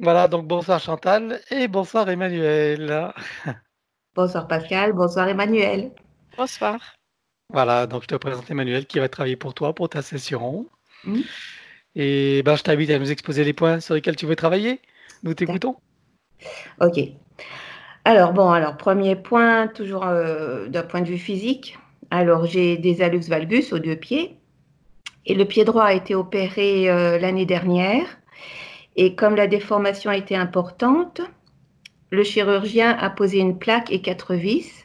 Voilà, donc bonsoir Chantal et bonsoir Emmanuel. Bonsoir Pascal, bonsoir Emmanuel. Bonsoir. Voilà, donc je te présente Emmanuel qui va travailler pour toi pour ta session. Hmm, Et ben, je t'invite à nous exposer les points sur lesquels tu veux travailler. Nous d'accord. t'écoutons. Ok. Alors, premier point, toujours d'un point de vue physique. Alors, j'ai des hallux valgus aux deux pieds. Et le pied droit a été opéré l'année dernière. Et comme la déformation a été importante, le chirurgien a posé une plaque et 4 vis,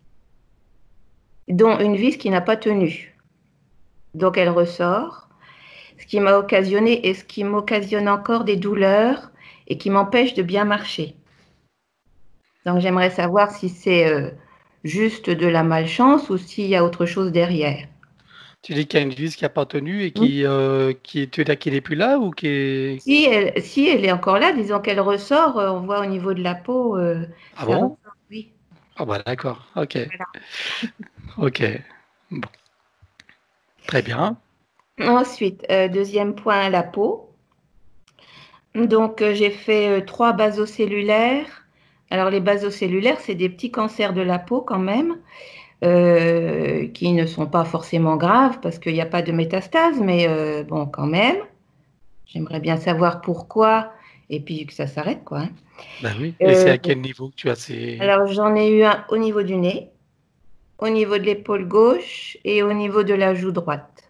dont une vis qui n'a pas tenu. Donc, elle ressort, ce qui m'a occasionné et ce qui m'occasionne encore des douleurs et qui m'empêche de bien marcher. Donc j'aimerais savoir si c'est juste de la malchance ou s'il y a autre chose derrière. Tu dis qu'il y a une vis qui n'a pas tenu et Hmm. tu veux dire qu'il n'est plus là ou qui est... Si elle est encore là, disons qu'elle ressort, on voit au niveau de la peau, Ah ça bon? ressort, oui. Ah bah d'accord, ok, Voilà. ok. Bon, très bien. Ensuite, deuxième point, la peau. Donc j'ai fait 3 basocellulaires. Alors les basocellulaires, c'est des petits cancers de la peau quand même, qui ne sont pas forcément graves parce qu'il n'y a pas de métastase, mais bon quand même. J'aimerais bien savoir pourquoi et puis que ça s'arrête, quoi, hein. Ben oui. Et c'est Euh, à quel niveau que tu as ces... alors, j'en ai eu un au niveau du nez, au niveau de l'épaule gauche et au niveau de la joue droite.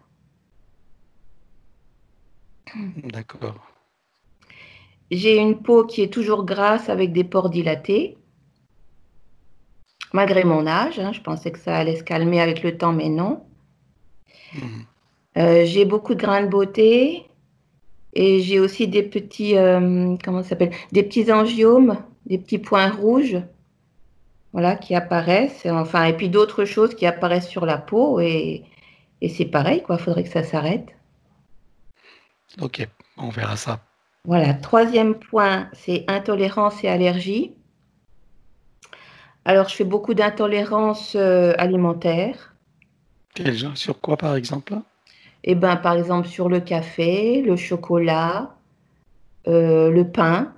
D'accord. J'ai une peau qui est toujours grasse avec des pores dilatés, malgré mon âge, hein. Je pensais que ça allait se calmer avec le temps, mais non. Mhm. J'ai beaucoup de grains de beauté et j'ai aussi des petits, comment ça s'appelle, des petits angiomes, des petits points rouges, voilà, qui apparaissent. Enfin, et puis d'autres choses qui apparaissent sur la peau et c'est pareil, quoi. Il faudrait que ça s'arrête. Ok, on verra ça. Voilà. Troisième point, c'est intolérance et allergie. Alors, je fais beaucoup d'intolérance alimentaire. Sur quoi par exemple? Et ben, par exemple, sur le café, le chocolat, le pain.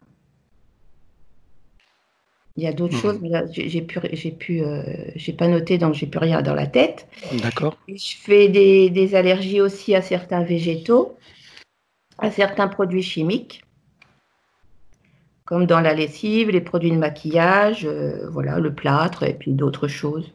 Il y a d'autres choses, Mhm. mais là, j'ai pas noté, donc j'ai plus rien dans la tête. D'accord. Et je fais des allergies aussi à certains végétaux, à certains produits chimiques, comme dans la lessive, les produits de maquillage, voilà, le plâtre et puis d'autres choses.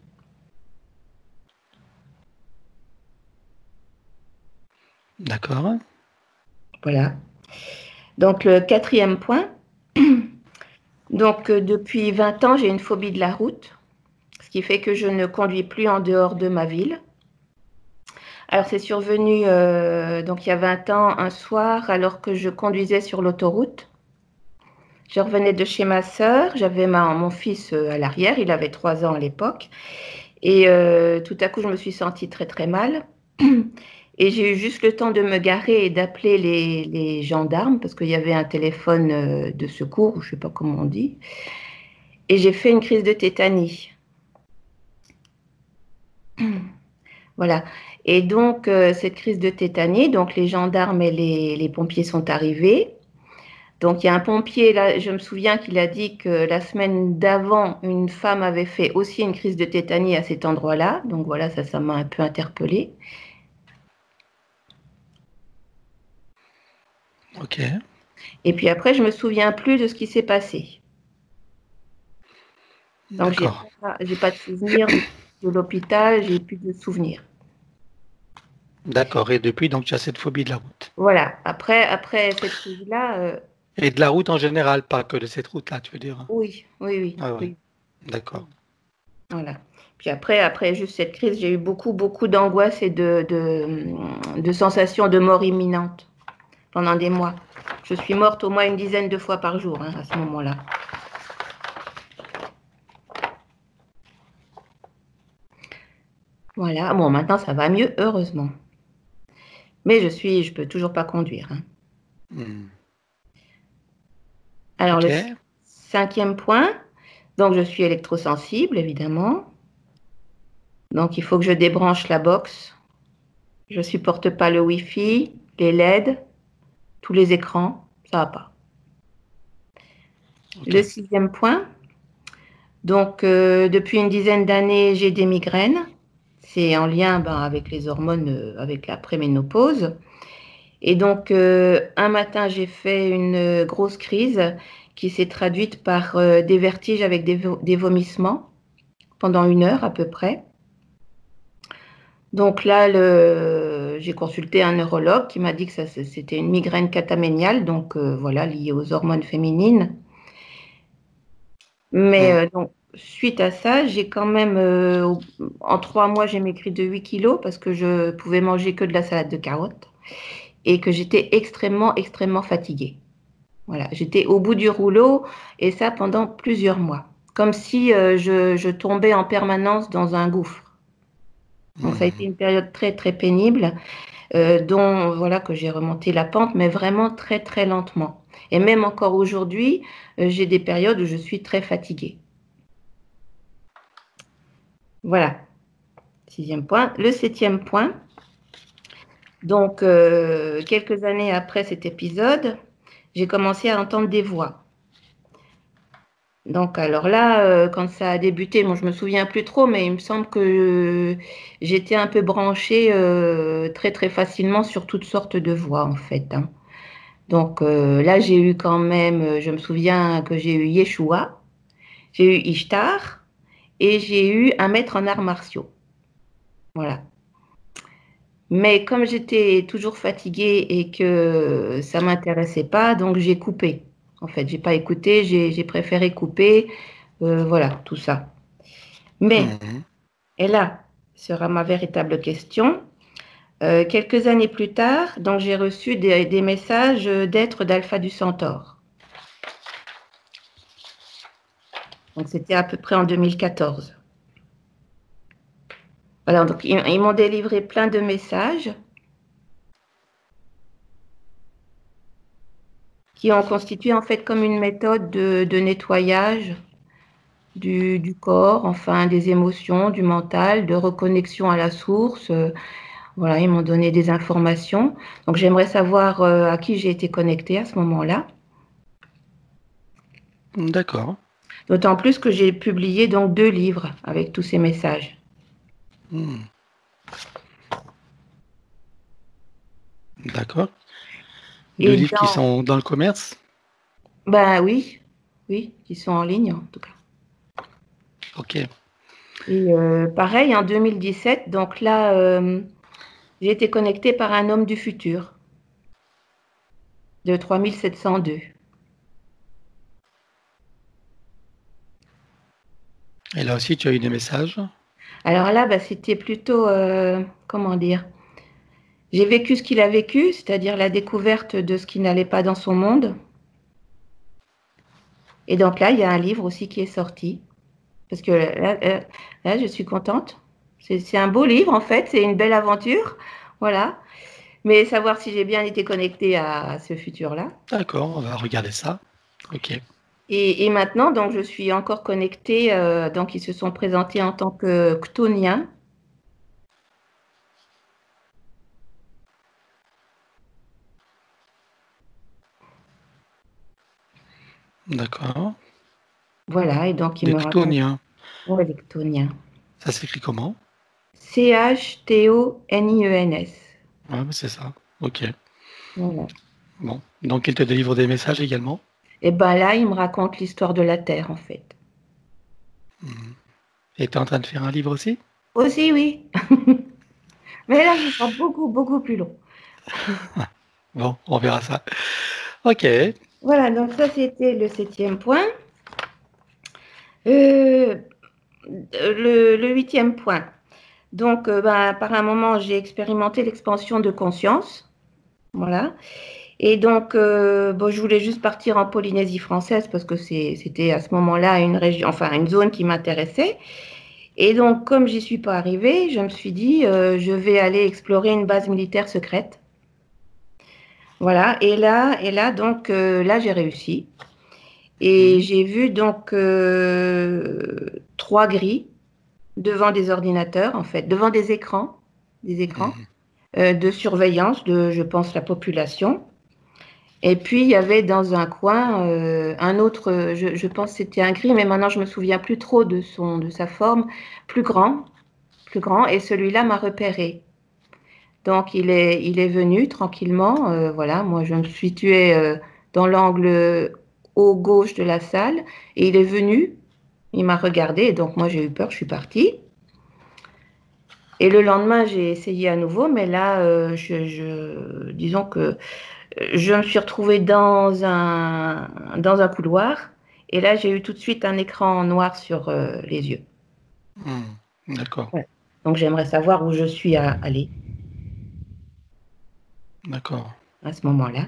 D'accord. Voilà. Donc, le quatrième point. Donc, depuis 20 ans, j'ai une phobie de la route, ce qui fait que je ne conduis plus en dehors de ma ville. Alors, c'est survenu donc il y a 20 ans, un soir, alors que je conduisais sur l'autoroute. Je revenais de chez ma sœur, j'avais mon fils à l'arrière, il avait 3 ans à l'époque. Et tout à coup, je me suis sentie très très mal. Et j'ai eu juste le temps de me garer et d'appeler les gendarmes, parce qu'il y avait un téléphone de secours, je ne sais pas comment on dit. Et j'ai fait une crise de tétanie. Voilà. Et donc, cette crise de tétanie, donc les gendarmes et les pompiers sont arrivés. Donc, il y a un pompier, là, je me souviens qu'il a dit que la semaine d'avant, une femme avait fait aussi une crise de tétanie à cet endroit-là. Donc, voilà, ça m'a un peu interpellée. Ok. Et puis après, je me souviens plus de ce qui s'est passé. Donc, D'accord. j'ai pas de souvenir de l'hôpital, j'ai plus de souvenirs. D'accord. Et depuis, donc, tu as cette phobie de la route. Voilà. Après cette crise-là, Et de la route en général, pas que de cette route-là, tu veux dire. oui, oui, oui, Ah ouais. oui. D'accord. Voilà. Puis après juste cette crise, j'ai eu beaucoup, beaucoup d'angoisse et de sensations de mort imminente pendant des mois. Je suis morte au moins une dizaine de fois par jour, hein, à ce moment-là. Voilà. Bon, maintenant, ça va mieux, heureusement. Mais je peux toujours pas conduire, hein. Hmm. Alors, Ok. le cinquième point, donc je suis électrosensible, évidemment. Donc, il faut que je débranche la box. Je supporte pas le Wi-Fi, les LED, tous les écrans. Ça va pas. Le Ok. 6e point, donc depuis une dizaine d'années, j'ai des migraines. C'est en lien avec les hormones, avec la préménopause. Et donc, un matin, j'ai fait une grosse crise qui s'est traduite par des vertiges avec des vomissements pendant 1 heure à peu près. Donc là, j'ai consulté un neurologue qui m'a dit que c'était une migraine cataméniale, donc voilà, liée aux hormones féminines. Mais Hmm. donc, suite à ça, j'ai quand même, en 3 mois, j'ai maigri de 8 kilos parce que je pouvais manger que de la salade de carottes et que j'étais extrêmement, extrêmement fatiguée. Voilà, j'étais au bout du rouleau et ça pendant plusieurs mois, comme si je tombais en permanence dans un gouffre. Donc ça a été Hmm. une période très, très pénible. Dont voilà que j'ai remonté la pente, mais vraiment très très lentement. Et même encore aujourd'hui, j'ai des périodes où je suis très fatiguée. Voilà, 6e point. Le 7e point, donc quelques années après cet épisode, j'ai commencé à entendre des voix. Donc alors là, quand ça a débuté, moi je me souviens plus trop, mais il me semble que j'étais un peu branchée très très facilement sur toutes sortes de voix en fait, hein. Donc là, j'ai eu quand même, je me souviens que j'ai eu Yeshua, j'ai eu Ishtar et j'ai eu un maître en arts martiaux. Voilà. Mais comme j'étais toujours fatiguée et que ça ne m'intéressait pas, donc j'ai coupé. En fait, j'ai pas écouté, j'ai préféré couper. Voilà, tout ça. Mais, Hmm. et là sera ma véritable question. Quelques années plus tard, donc j'ai reçu des messages d'êtres d'Alpha du Centaure. Donc c'était à peu près en 2014. Voilà, donc ils m'ont délivré plein de messages qui ont constitué en fait comme une méthode de nettoyage du corps, enfin des émotions, du mental, de reconnexion à la source. Voilà, ils m'ont donné des informations. Donc j'aimerais savoir à qui j'ai été connectée à ce moment-là. D'accord. D'autant plus que j'ai publié donc 2 livres avec tous ces messages. Hmm. D'accord. Deux Et livres qui dans, sont dans le commerce? ben oui, oui, qui sont en ligne en tout cas. Ok. Et pareil, en 2017, donc là, j'ai été connectée par un homme du futur de 3702. Et là aussi, tu as eu des messages? Alors là, bah, c'était plutôt, comment dire, j'ai vécu ce qu'il a vécu, c'est-à-dire la découverte de ce qui n'allait pas dans son monde. Et donc là, il y a un livre aussi qui est sorti, parce que là, je suis contente. C'est un beau livre, en fait, c'est une belle aventure, voilà. Mais savoir si j'ai bien été connectée à ce futur-là. D'accord, on va regarder ça. Ok. Et maintenant, donc, je suis encore connectée. Donc, ils se sont présentés en tant que Chtoniens. D'accord. Voilà, et donc, ils Des me racontent. Chtoniens. Ouais, les Chtoniens. Ça s'écrit comment? Chthoniens. Ouais, mais c'est ça. Ok. Voilà. Bon. Donc, il te délivre des messages également? Et ben là, ils me racontent l'histoire de la Terre, en fait. Mhm. Et tu es en train de faire un livre aussi? Aussi, oui. Mais là, ce sera beaucoup, beaucoup plus long. Bon, on verra ça. Ok. Voilà, donc ça, c'était le 7e point. Euh, le 8e point. Donc, par un moment, j'ai expérimenté l'expansion de conscience. Voilà. Et donc, bon, je voulais juste partir en Polynésie française parce que c'était à ce moment-là une région, enfin une zone qui m'intéressait. Et donc, comme j'y suis pas arrivée, je me suis dit, je vais aller explorer une base militaire secrète. Voilà. Et là, donc, là, j'ai réussi. Et Mhm. j'ai vu donc 3 grilles devant des ordinateurs, en fait, devant des écrans Mhm. de surveillance de, je pense, la population. Et puis, il y avait dans un coin un autre, je pense que c'était un gris, mais maintenant je me souviens plus trop de sa forme, plus grand, plus grand, et celui-là m'a repéré. Donc, il est venu tranquillement, voilà, moi je me situais dans l'angle haut gauche de la salle, et il est venu, il m'a regardé, et donc moi j'ai eu peur, je suis partie. Et le lendemain, j'ai essayé à nouveau, mais là, disons que je me suis retrouvée dans un couloir et là, j'ai eu tout de suite un écran noir sur les yeux. D'accord, Ouais. Donc, j'aimerais savoir où je suis allée d'accord. à ce moment-là.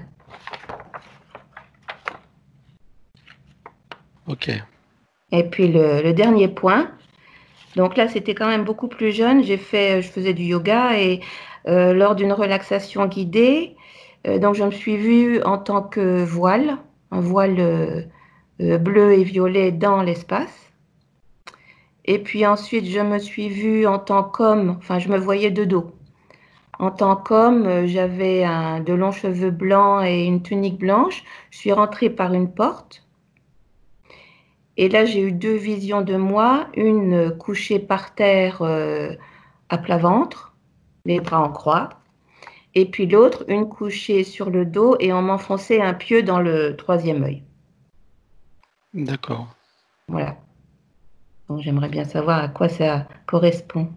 Ok. Et puis, le dernier point, donc là, c'était quand même beaucoup plus jeune. Je faisais du yoga et lors d'une relaxation guidée, donc je me suis vue en tant que voile, un voile bleu et violet dans l'espace. Et puis ensuite, je me suis vue en tant qu'homme, enfin, je me voyais de dos. En tant qu'homme, j'avais de longs cheveux blancs et une tunique blanche. Je suis rentrée par une porte. Et là, j'ai eu deux visions de moi. Une couchée par terre à plat ventre, les bras en croix. Et puis l'autre, une couchée sur le dos et on m'enfonçait un pieu dans le troisième œil. D'accord. Voilà. Donc j'aimerais bien savoir à quoi ça correspond.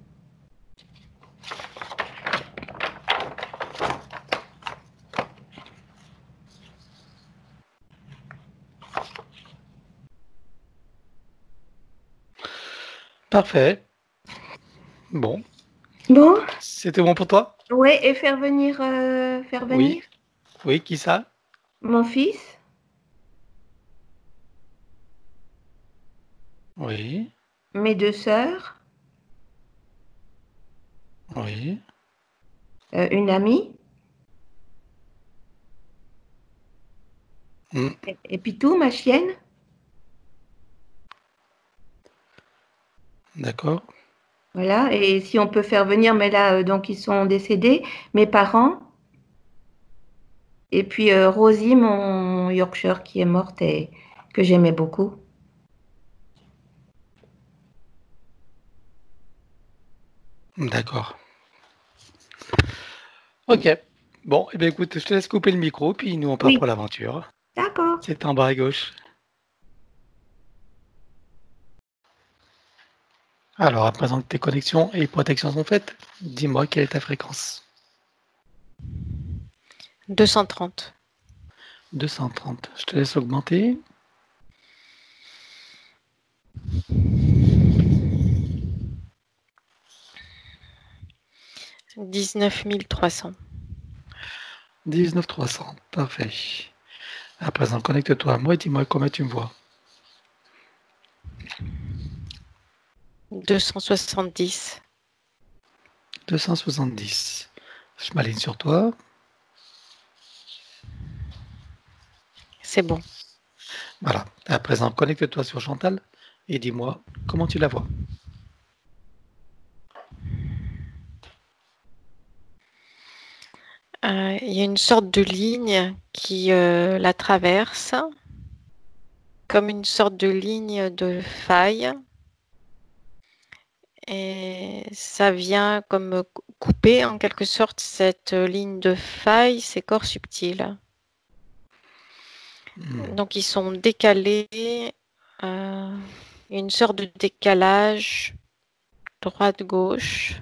Parfait. Bon. Bon, C'était bon pour toi? ouais, et faire Oui. venir Oui, qui ça? mon fils, Oui. mes deux sœurs, Oui. une amie, Hmm, et puis tout, ma chienne. d'accord. Voilà, et si on peut faire venir, mais là, donc ils sont décédés, mes parents, et puis Rosie, mon Yorkshire qui est morte et que j'aimais beaucoup. D'accord. Ok. Bon, eh bien, écoute, je te laisse couper le micro, puis nous, on part Oui, pour l'aventure. d'accord. C'est en bas à gauche. Alors, à présent que tes connexions et protections sont faites, dis-moi quelle est ta fréquence. 230. 230. Je te laisse augmenter. 19 300. 19 300. Parfait. À présent, connecte-toi à moi et dis-moi comment tu me vois. 270. 270. Je m'aligne sur toi. C'est bon. Voilà. À présent, connecte-toi sur Chantal et dis-moi comment tu la vois. Il y a une sorte de ligne qui la traverse, comme une sorte de ligne de faille. Et ça vient comme couper en quelque sorte cette ligne de faille, ces corps subtils. Donc ils sont décalés, une sorte de décalage droite-gauche.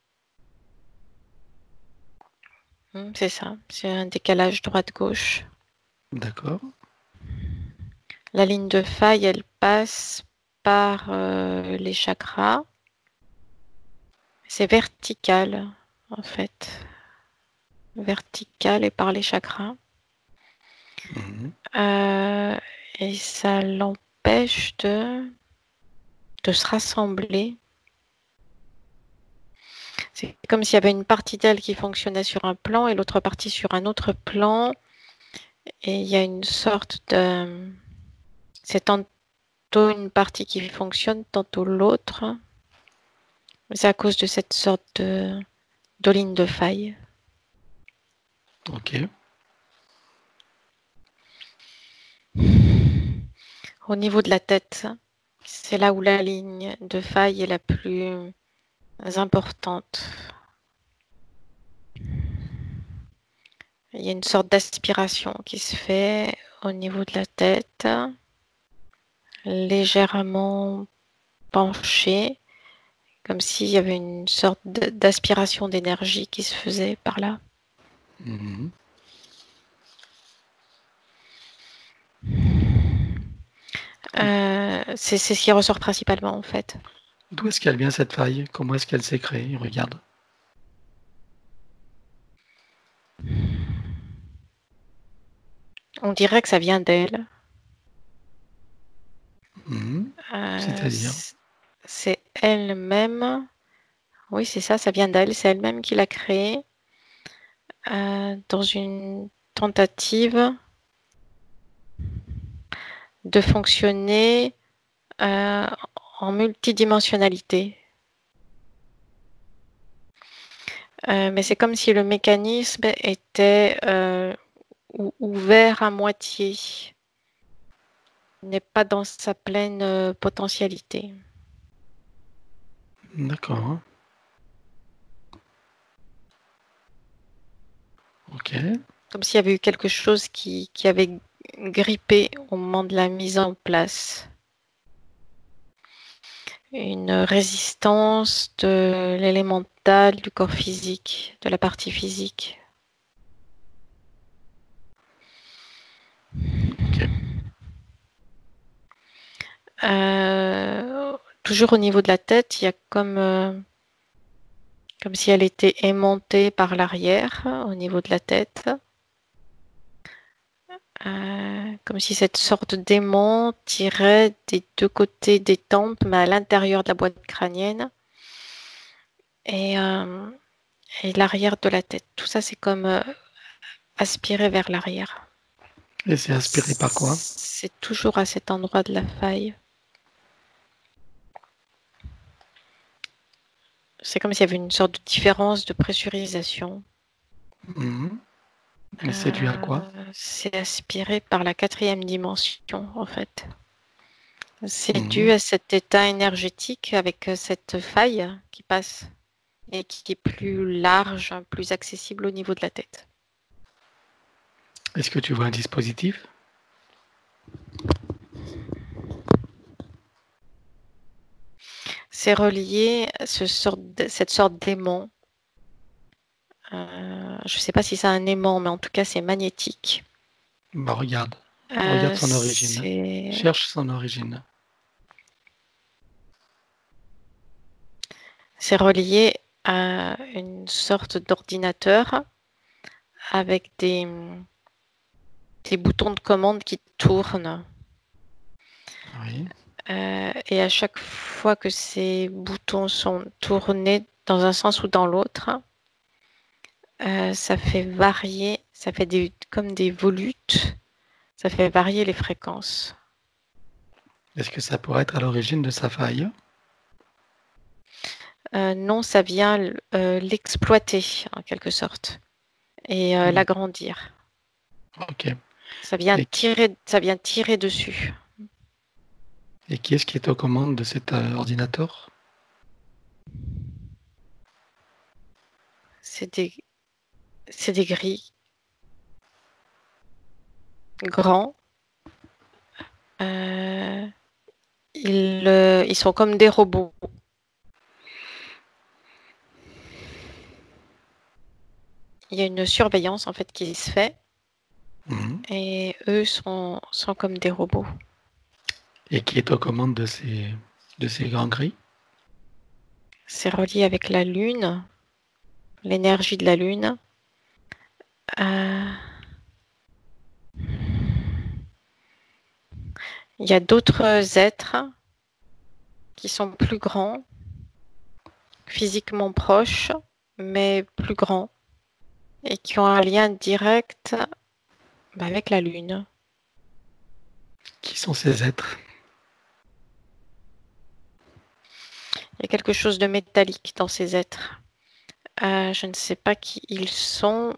C'est ça, c'est un décalage droite-gauche. D'accord. La ligne de faille, elle passe par les chakras. C'est vertical, en fait. Vertical et par les chakras. Mhm. Et ça l'empêche de se rassembler. C'est comme s'il y avait une partie d'elle qui fonctionnait sur un plan et l'autre partie sur un autre plan. Et il y a une sorte de... C'est tantôt une partie qui fonctionne, tantôt l'autre. C'est à cause de cette sorte de, ligne de faille. Ok. Au niveau de la tête, c'est là où la ligne de faille est la plus importante. Il y a une sorte d'aspiration qui se fait au niveau de la tête, légèrement penchée, comme s'il y avait une sorte d'aspiration d'énergie qui se faisait par là. Mhm. C'est ce qui ressort principalement en fait. D'où est-ce qu'elle vient cette faille? Comment est-ce qu'elle s'est créée? Regarde. On dirait que ça vient d'elle. Mhm. C'est-à-dire? C'est elle-même. Oui, c'est ça, ça vient d'elle. C'est elle-même qui l'a créée dans une tentative de fonctionner en multidimensionnalité. Mais c'est comme si le mécanisme était ouvert à moitié. Il n'est pas dans sa pleine potentialité. D'accord. Ok. Comme s'il y avait eu quelque chose qui avait grippé au moment de la mise en place. Une résistance de l'élémental, du corps physique, de la partie physique. Ok. Toujours au niveau de la tête, il y a comme si elle était aimantée par l'arrière, au niveau de la tête. Comme si cette sorte d'aimant tirait des deux côtés des tempes, mais à l'intérieur de la boîte crânienne. Et l'arrière de la tête. Tout ça, c'est comme aspiré vers l'arrière. Et c'est aspiré par quoi? C'est toujours à cet endroit de la faille. C'est comme s'il y avait une sorte de différence de pressurisation. Mhm. Et c'est dû à quoi? C'est aspiré par la 4e dimension, en fait. C'est Mhm. dû à cet état énergétique avec cette faille qui passe et qui est plus large, plus accessible au niveau de la tête. Est-ce que tu vois un dispositif? C'est relié à cette sorte d'aimant. Je ne sais pas si c'est un aimant, mais en tout cas, c'est magnétique. Bah regarde. Regarde son origine. C'est Cherche son origine. relié à une sorte d'ordinateur avec des boutons de commande qui tournent. Oui. Et à chaque fois que ces boutons sont tournés dans un sens ou dans l'autre, ça fait varier, ça fait comme des volutes, ça fait varier les fréquences. Est-ce que ça pourrait être à l'origine de sa faille? Non, ça vient l'exploiter en quelque sorte et l'agrandir. Ok. Ça vient Et, tirer dessus. et qui est-ce qui est aux commandes de cet ordinateur? C'est des gris grands. Ils sont comme des robots. Il y a une surveillance en fait qui se fait Mhm. et eux sont comme des robots. Et qui est aux commandes de ces grands gris? C'est relié avec la Lune, l'énergie de la Lune. Il y a d'autres êtres qui sont plus grands, physiquement proches, mais plus grands, et qui ont un lien direct avec la Lune. Qui sont ces êtres? Il y a quelque chose de métallique dans ces êtres. Je ne sais pas qui ils sont,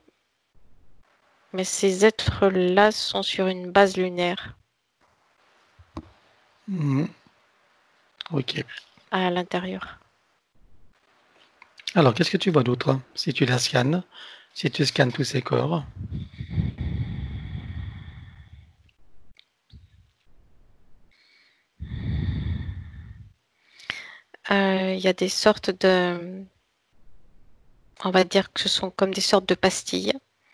mais ces êtres-là sont sur une base lunaire. Mhm. Ok. à l'intérieur. Alors, qu'est-ce que tu vois d'autre si tu la scannes, si tu scannes tous ces corps? Il y a des sortes de, on va dire que ce sont comme des sortes de pastilles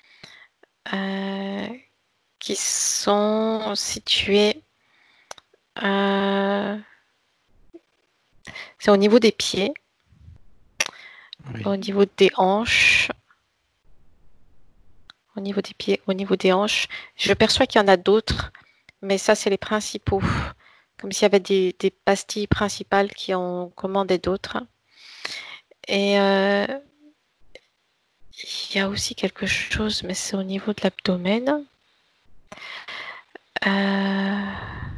euh, qui sont situées, euh, c'est au niveau des pieds, Oui. au niveau des hanches, au niveau des pieds, au niveau des hanches. Je perçois qu'il y en a d'autres, mais ça, c'est les principaux. Comme s'il y avait des pastilles principales qui en commandaient d'autres. Et il y a aussi quelque chose, mais c'est au niveau de l'abdomen. Euh,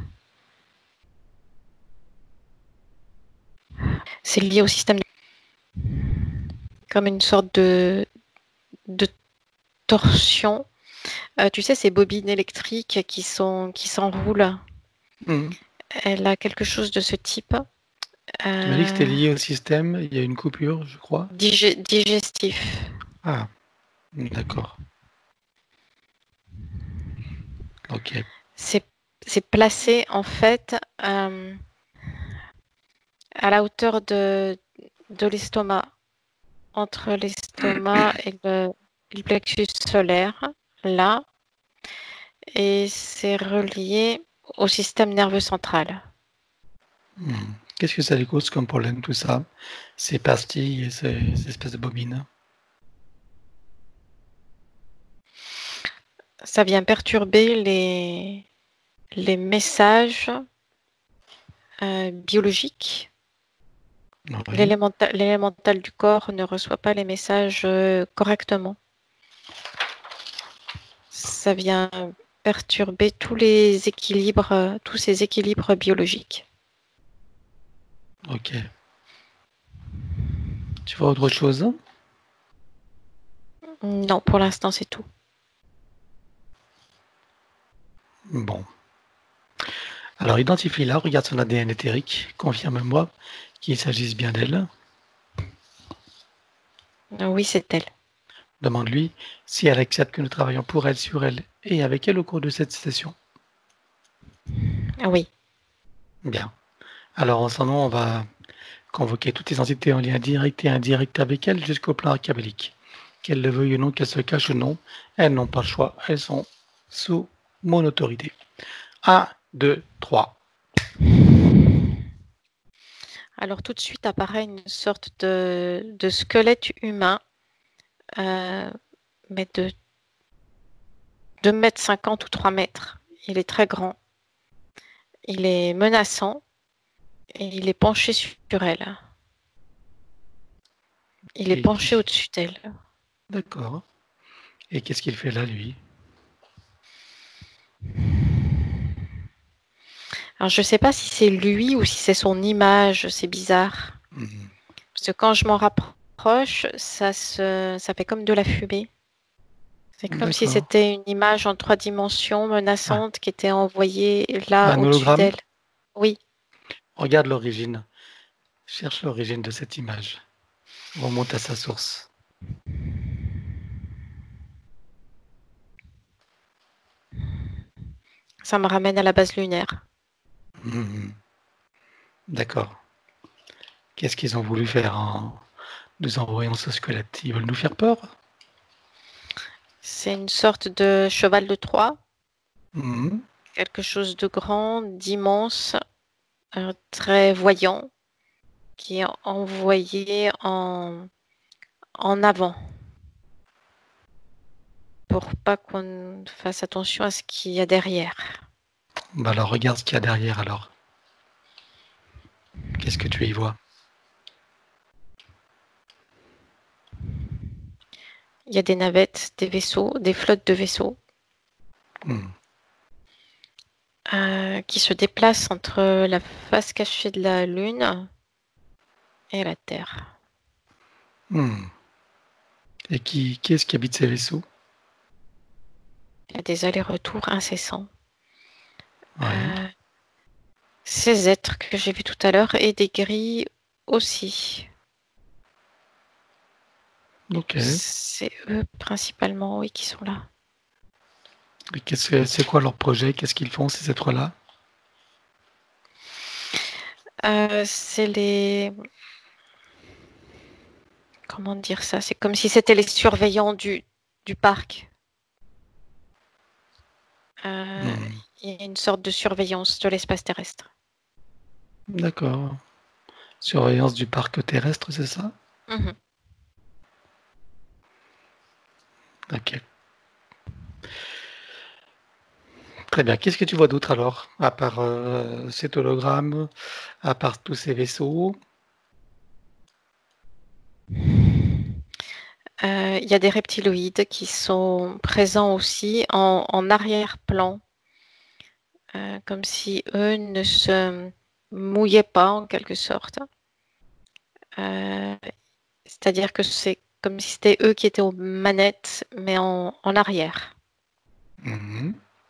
c'est lié au système, comme une sorte de torsion. Tu sais, ces bobines électriques qui s'enroulent. Mhm. Elle a quelque chose de ce type. Tu m'as dit que c'était Euh, lié au système, il y a une coupure, je crois. digestif. Ah, d'accord. Ok. C'est c'est placé en fait à la hauteur de l'estomac, entre l'estomac et le plexus solaire, là, et c'est relié au système nerveux central. Mhm. Qu'est-ce que ça lui cause comme problème, tout ça? Ces pastilles et ces espèces de bobines? Ça vient perturber les messages biologiques. Oui. L'élémental du corps ne reçoit pas les messages correctement. Ça vient perturber tous ces équilibres biologiques. Ok. Tu vois autre chose? Non, pour l'instant, c'est tout. Bon. Alors, identifie-la, regarde son ADN éthérique, confirme-moi qu'il s'agisse bien d'elle. Oui, c'est elle. Demande-lui si elle accepte que nous travaillons pour elle, sur elle et avec elle au cours de cette session. Oui. Bien. Alors, en son nom, on va convoquer toutes les entités en lien direct et indirect avec elle jusqu'au plan archabélique. Qu'elles le veuillent ou non, qu'elles se cachent ou non, elles n'ont pas le choix. Elles sont sous mon autorité. 1, 2, 3. Alors tout de suite apparaît une sorte de squelette humain, euh, mais de 2,50 m ou 3 mètres. Il est très grand, il est menaçant et il est penché sur elle. Il est Et penché qui? au-dessus d'elle. D'accord. Et qu'est-ce qu'il fait là, lui? Alors je ne sais pas si c'est lui ou si c'est son image, c'est bizarre. Mhm. Parce que quand je m'en rapproche, ça fait comme de la fumée. C'est comme si D'accord. c'était une image en 3 dimensions Ah, menaçante qui était envoyée là un au-dessus hologramme? d'elle. Oui, Regarde l'origine. Cherche l'origine de cette image. Remonte à sa source. ça me ramène à la base lunaire. Mhm. D'accord. Qu'est-ce qu'ils ont voulu faire en nous envoyant ce squelette? Ils veulent nous faire peur? C'est une sorte de cheval de Troie, Mhm. quelque chose de grand, d'immense, très voyant, qui est envoyé en avant pour pas qu'on fasse attention à ce qu'il y a derrière. Bah alors regarde ce qu'il y a derrière alors. Qu'est-ce que tu y vois? Il y a des navettes, des vaisseaux, des flottes de vaisseaux Mhm. qui se déplacent entre la face cachée de la Lune et la Terre. Mhm. Et qui est-ce qui habite ces vaisseaux? Il y a des allers-retours incessants. Oui. Euh, ces êtres que j'ai vus tout à l'heure et des grilles aussi. Ok. C'est eux principalement, oui, qui sont là. Et c'est quoi leur projet? Qu'est-ce qu'ils font, ces êtres-là? C'est les... Comment dire ça? C'est comme si c'était les surveillants du parc. Il y a une sorte de surveillance de l'espace terrestre. D'accord. Surveillance du parc terrestre, c'est ça? Mhm. Ok. Très bien. Qu'est-ce que tu vois d'autre alors, à part cet hologramme, à part tous ces vaisseaux? Il y a des reptiloïdes qui sont présents aussi en arrière-plan, comme si eux ne se mouillaient pas en quelque sorte. C'est-à-dire que c'est comme si c'était eux qui étaient aux manettes, mais en arrière. Mhm.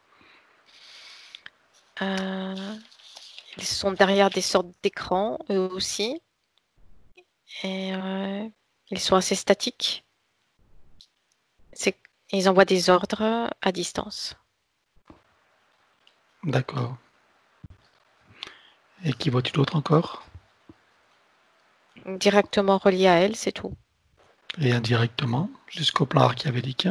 Ils sont derrière des sortes d'écrans, eux aussi. Et ils sont assez statiques. Ils envoient des ordres à distance. D'accord. Et qui vois-tu d'autre encore? Directement reliés à elle, c'est tout. Et indirectement, jusqu'au plan archiavélique?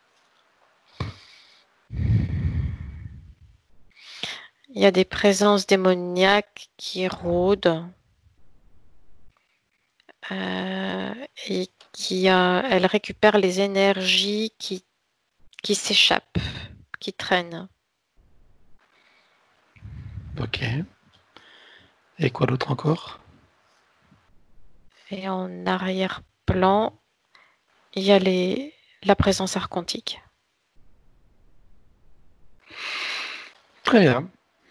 Il y a des présences démoniaques qui rôdent et elles récupèrent les énergies qui s'échappent, qui traînent. Ok. Et quoi d'autre encore? Et en arrière-plan, il y a la présence archontique. Très bien.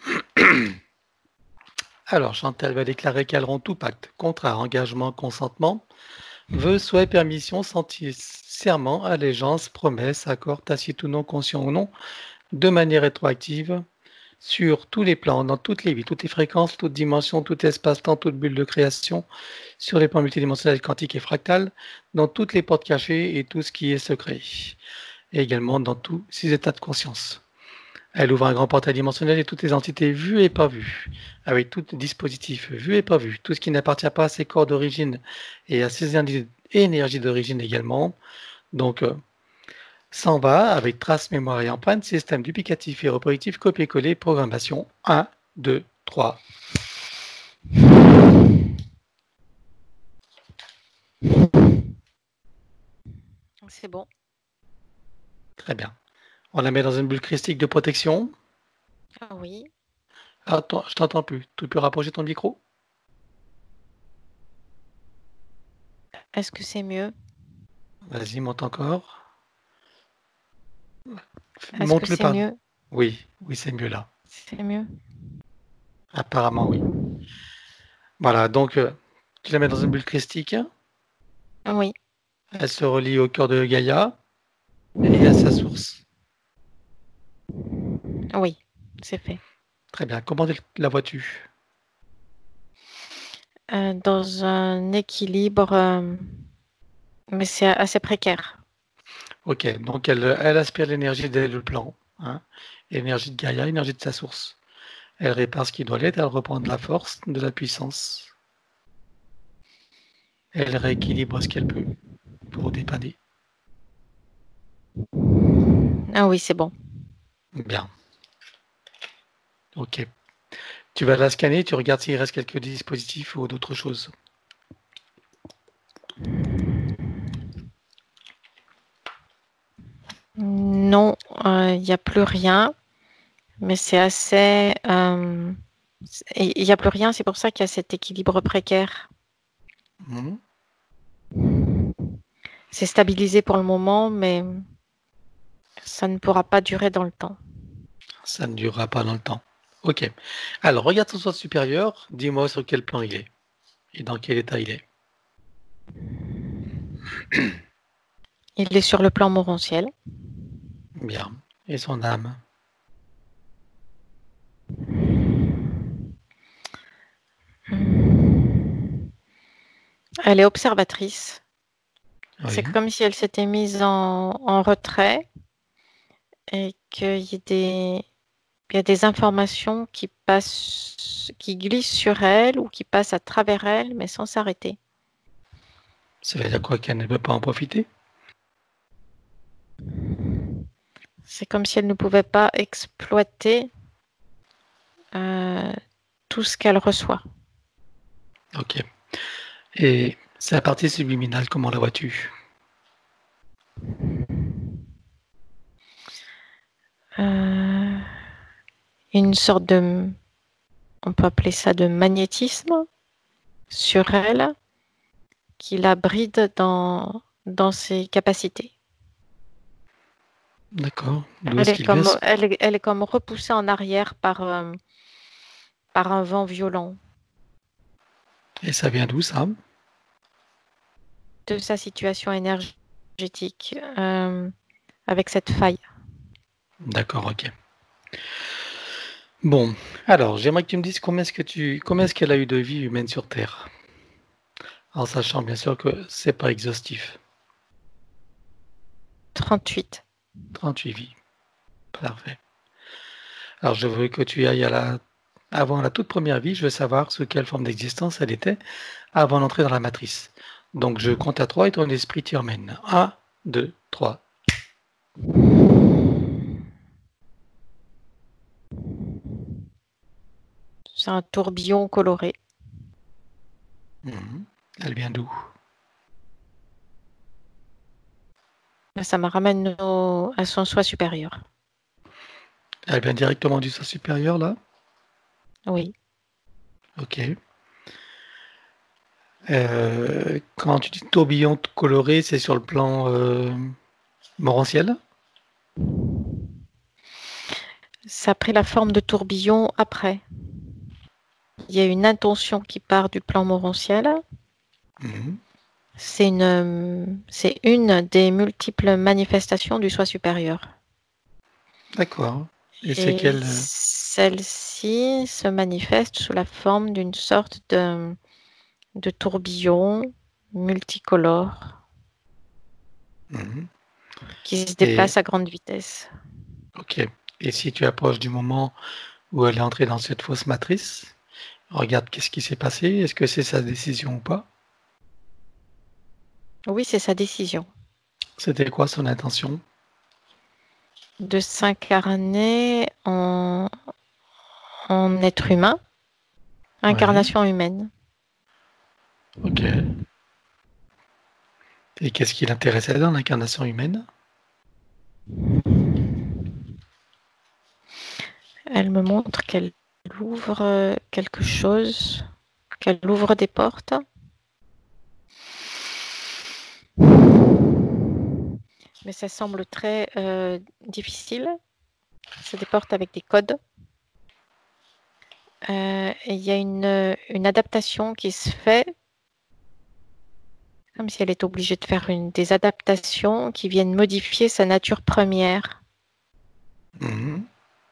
Alors, Chantal va déclarer qu'elle rend tout pacte, contrat, engagement, consentement, vœux, souhaits, permission, senti, serment, allégeance, promesse, accord, tacite ou non, conscient ou non, de manière rétroactive, sur tous les plans, dans toutes les vies, toutes les fréquences, toutes dimensions, tout espace-temps, toute bulle de création, sur les plans multidimensionnels, quantiques et fractales, dans toutes les portes cachées et tout ce qui est secret, et également dans tous ces états de conscience. Elle ouvre un grand portail dimensionnel et toutes les entités vues et pas vues, avec tout dispositif vu et pas vu, tout ce qui n'appartient pas à ses corps d'origine et à ses énergies d'origine également. Donc, s'en va avec trace, mémoire et empreinte, système duplicatif et reproductif, copier-coller, programmation 1, 2, 3. C'est bon. Très bien. On la met dans une bulle christique de protection. Ah oui. Attends, je t'entends plus. Tu peux rapprocher ton micro? Est-ce que c'est mieux? Vas-y, monte encore. Est-ce que Monte-le c'est pas. mieux? Oui, oui, c'est mieux là. C'est mieux. Apparemment, oui. Voilà, donc tu la mets dans une bulle christique. Oui. Elle se relie au cœur de Gaïa et à sa source. Oui, c'est fait. Très bien. Comment la vois-tu? Dans un équilibre, mais c'est assez précaire. Ok, donc elle aspire l'énergie le plan. Hein, énergie de Gaïa, énergie de sa source. Elle répare ce qui doit l'être, elle reprend de la force, de la puissance. Elle rééquilibre ce qu'elle peut pour dépanner. Ah oui, c'est bon. Bien. Ok. Tu vas la scanner, tu regardes s'il reste quelques dispositifs ou d'autres choses. Non, il n'y a plus rien. Mais c'est assez... il n'y a plus rien, c'est pour ça qu'il y a cet équilibre précaire. Mmh. C'est stabilisé pour le moment, mais ça ne pourra pas durer dans le temps. Ça ne durera pas dans le temps. Ok. Alors, regarde ton soi supérieur, dis-moi sur quel plan il est et dans quel état il est. Il est sur le plan morontiel. Bien. Et son âme? Elle est observatrice. C'est Oui. comme si elle s'était mise en retrait et qu'il y a des informations qui passent, qui glissent sur elle ou qui passent à travers elle, mais sans s'arrêter. Ça veut dire quoi, qu'elle ne peut pas en profiter? C'est comme si elle ne pouvait pas exploiter tout ce qu'elle reçoit. Ok. Et c'est la partie subliminale, comment la vois-tu? Une sorte de, on peut appeler ça de magnétisme sur elle qui la bride dans ses capacités. D'accord. D'où Elle est-ce est qu'il vient? comme, elle est comme repoussée en arrière par un vent violent Et ça vient d'où, ça? de sa situation énergétique avec cette faille. D'accord, ok. Bon, alors, j'aimerais que tu me dises combien est-ce qu'elle a eu de vie humaine sur Terre? En sachant bien sûr que c'est pas exhaustif. 38. 38 vies. Parfait. Alors, je veux que tu ailles avant la toute première vie, je veux savoir sous quelle forme d'existence elle était avant d'entrer dans la matrice. Donc, je compte à 3 et ton esprit t'y emmène. 1, 2, 3. C'est un tourbillon coloré. Elle vient d'où? Ça me ramène à son soi supérieur. Elle vient directement du soi supérieur, là? Oui. Ok. Quand tu dis tourbillon coloré, c'est sur le plan morantiel? Ça a pris la forme de tourbillon après. Il y a une intention qui part du plan morantiel. C'est une des multiples manifestations du soi supérieur. D'accord. Et c'est Et quelle... celle-ci se manifeste sous la forme d'une sorte de tourbillon multicolore qui se Et, déplace à grande vitesse. ok. Et si tu approches du moment où elle est entrée dans cette fausse matrice, regarde qu'est-ce qui s'est passé, est-ce que c'est sa décision ou pas? Oui, c'est sa décision C'était quoi son intention? de s'incarner en être humain, Ouais, incarnation humaine. ok. Et qu'est-ce qui l'intéressait dans l'incarnation humaine? Elle me montre qu'elle ouvre quelque chose, qu'elle ouvre des portes. Mais ça semble très difficile. C'est des portes avec des codes. Et il y a une adaptation qui se fait, comme si elle est obligée de faire des adaptations qui viennent modifier sa nature première. Oui.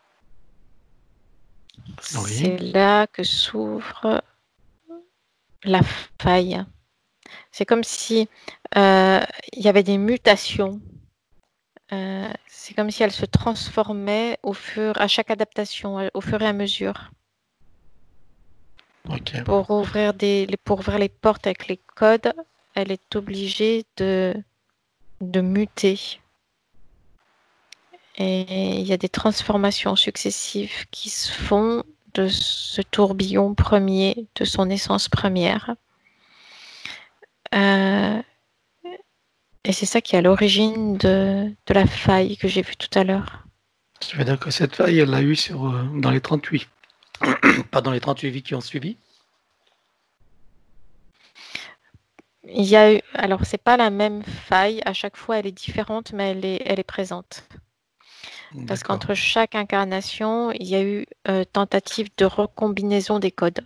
C'est là que s'ouvre la faille. C'est comme si il y avait des mutations. C'est comme si elle se transformait à chaque adaptation, au fur et à mesure. Ok. Pour ouvrir les portes avec les codes, elle est obligée de muter. Et il y a des transformations successives qui se font de ce tourbillon premier, de son essence première. Et c'est ça qui est à l'origine de la faille que j'ai vue tout à l'heure. Ça veut dire que cette faille, elle l'a eu dans les 38. Pas dans les 38 vies qui ont suivi. Il y a eu, alors c'est pas la même faille, à chaque fois elle est différente, mais elle est présente. Parce D'accord. qu'entre chaque incarnation, il y a eu tentative de recombinaison des codes.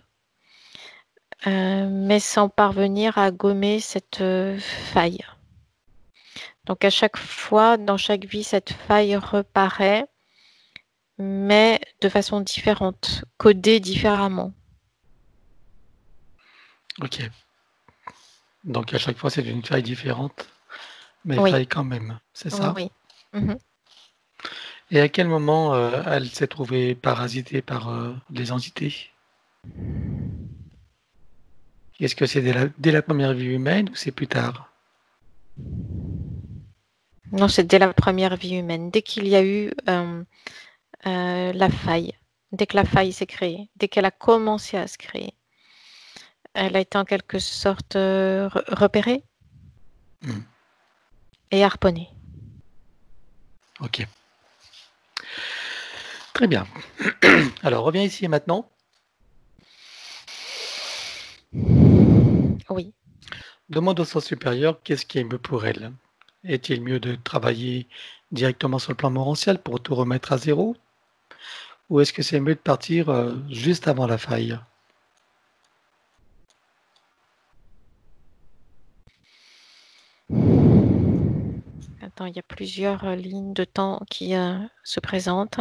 Mais sans parvenir à gommer cette faille. Donc à chaque fois, dans chaque vie, cette faille reparaît, mais de façon différente, codée différemment. Ok. Donc à chaque fois, c'est une faille différente, mais Oui. faille quand même, c'est ça? Oui. Mhm. Et à quel moment elle s'est trouvée parasitée par les entités? Est-ce que c'est dès la première vie humaine ou c'est plus tard? Non, c'est dès la première vie humaine. Dès qu'il y a eu la faille, dès que la faille s'est créée, dès qu'elle a commencé à se créer, elle a été en quelque sorte repérée Hmm, et harponnée. ok, très bien. Alors reviens ici et maintenant. Oui. Demande au sens supérieur qu'est-ce qui est mieux pour elle. Est-il mieux de travailler directement sur le plan morantiel pour tout remettre à zéro? Ou est-ce que c'est mieux de partir juste avant la faille? Attends, il y a plusieurs lignes de temps qui se présentent.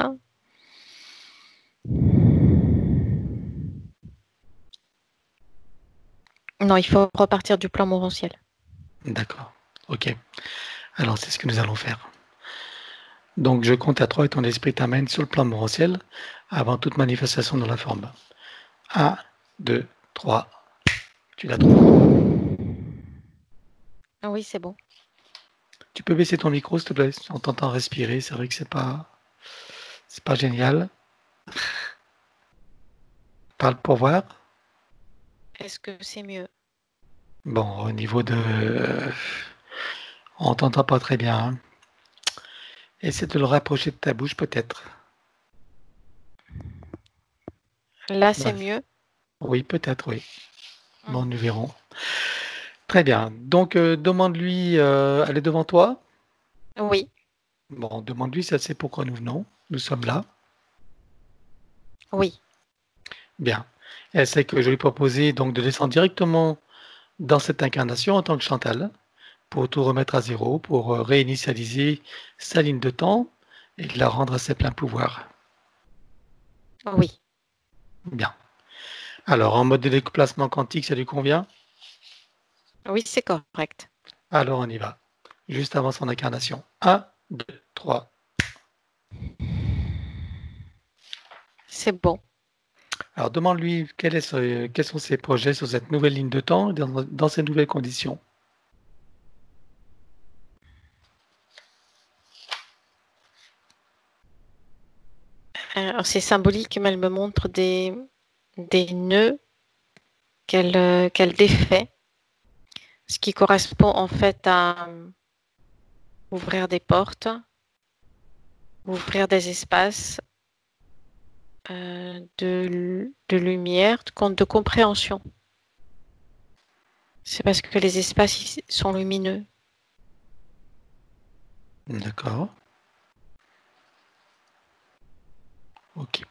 Non, il faut repartir du plan morantiel. D'accord, ok. Alors c'est ce que nous allons faire. Donc je compte à 3 et ton esprit t'amène sur le plan morantiel avant toute manifestation dans la forme. 1, 2, 3. Tu la trouves. Ah oui, c'est bon. Tu peux baisser ton micro, s'il te plaît? On t'entend respirer, c'est vrai que c'est pas génial. Parle pour voir. Est-ce que c'est mieux? Bon, au niveau de... on t'entend pas très bien, hein. Essaie de le rapprocher de ta bouche, peut-être. Là, c'est Vas-y. mieux. Oui, peut-être, oui. Bon, Mhm. nous verrons. Très bien. Donc, demande-lui, elle est devant toi? Oui, Bon, demande-lui si elle sait pourquoi nous venons. Nous sommes là. oui, Bien. Elle sait que je lui ai proposé donc de descendre directement dans cette incarnation en tant que Chantal pour tout remettre à zéro, pour réinitialiser sa ligne de temps et la rendre à ses pleins pouvoirs. oui. Bien. Alors, en mode de déplacement quantique, ça lui convient? Oui, c'est correct. Alors, on y va. Juste avant son incarnation. 1, 2, 3. C'est bon. Alors, demande-lui quels sont ses projets sur cette nouvelle ligne de temps, dans ces nouvelles conditions. Alors, c'est symbolique, mais elle me montre des nœuds qu'elle défait, ce qui correspond en fait à ouvrir des portes, ouvrir des espaces de lumière, de compréhension. C'est parce que les espaces sont lumineux. D'accord. Ok.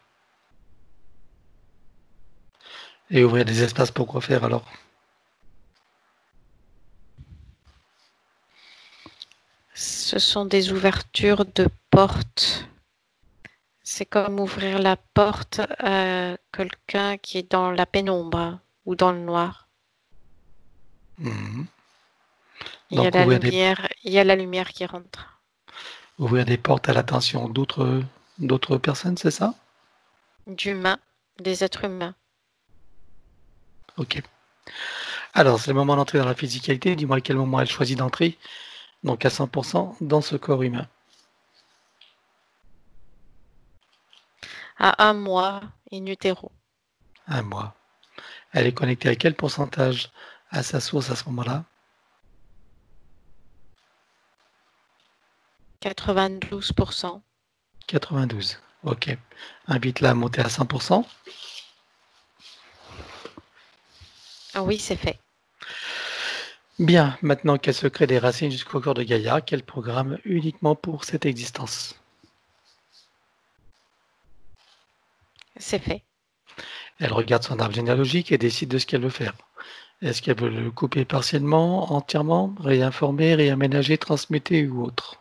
Et ouvrir des espaces pour quoi faire alors? Ce sont des ouvertures de portes. C'est comme ouvrir la porte à quelqu'un qui est dans la pénombre ou dans le noir. Mhm. Il y a Donc, la lumière, il y a la lumière qui rentre. ouvrir des portes à l'attention d'autres personnes, c'est ça? D'humains, des êtres humains. Ok. Alors, c'est le moment d'entrer dans la physicalité. Dis-moi à quel moment elle choisit d'entrer, donc à 100% dans ce corps humain. À 1 mois in utero. Un mois. Elle est connectée à quel pourcentage à sa source à ce moment-là? 92%. 92. Ok. Invite-la à monter à 100%. Ah oui, c'est fait. Bien, maintenant qu'elle se crée des racines jusqu'au corps de Gaïa, qu'elle programme uniquement pour cette existence. C'est fait. Elle regarde son arbre généalogique et décide de ce qu'elle veut faire. Est-ce qu'elle veut le couper partiellement, entièrement, réinformer, réaménager, transmuter ou autre?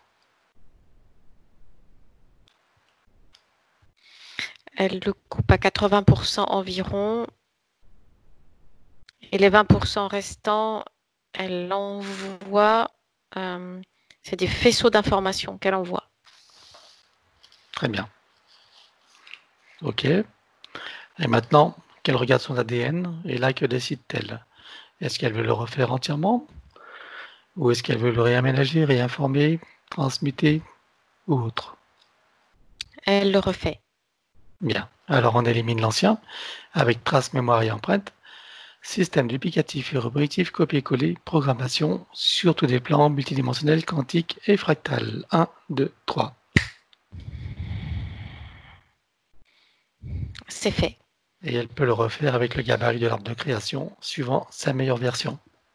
Elle le coupe à 80% environ. Et les 20% restants, Elle envoie, c'est des faisceaux d'informations qu'elle envoie. Très bien. OK. Et maintenant qu'elle regarde son ADN, et là, que décide-t-elle? Est-ce qu'elle veut le refaire entièrement? Ou est-ce qu'elle veut le réaménager, réinformer, transmuter ou autre? Elle le refait. Bien. Alors on élimine l'ancien avec trace, mémoire et empreinte. Système duplicatif et reproductif, copier-coller, programmation sur tous les plans multidimensionnels, quantiques et fractales. 1, 2, 3. C'est fait. Et elle peut le refaire avec le gabarit de l'arbre de création, suivant sa meilleure version.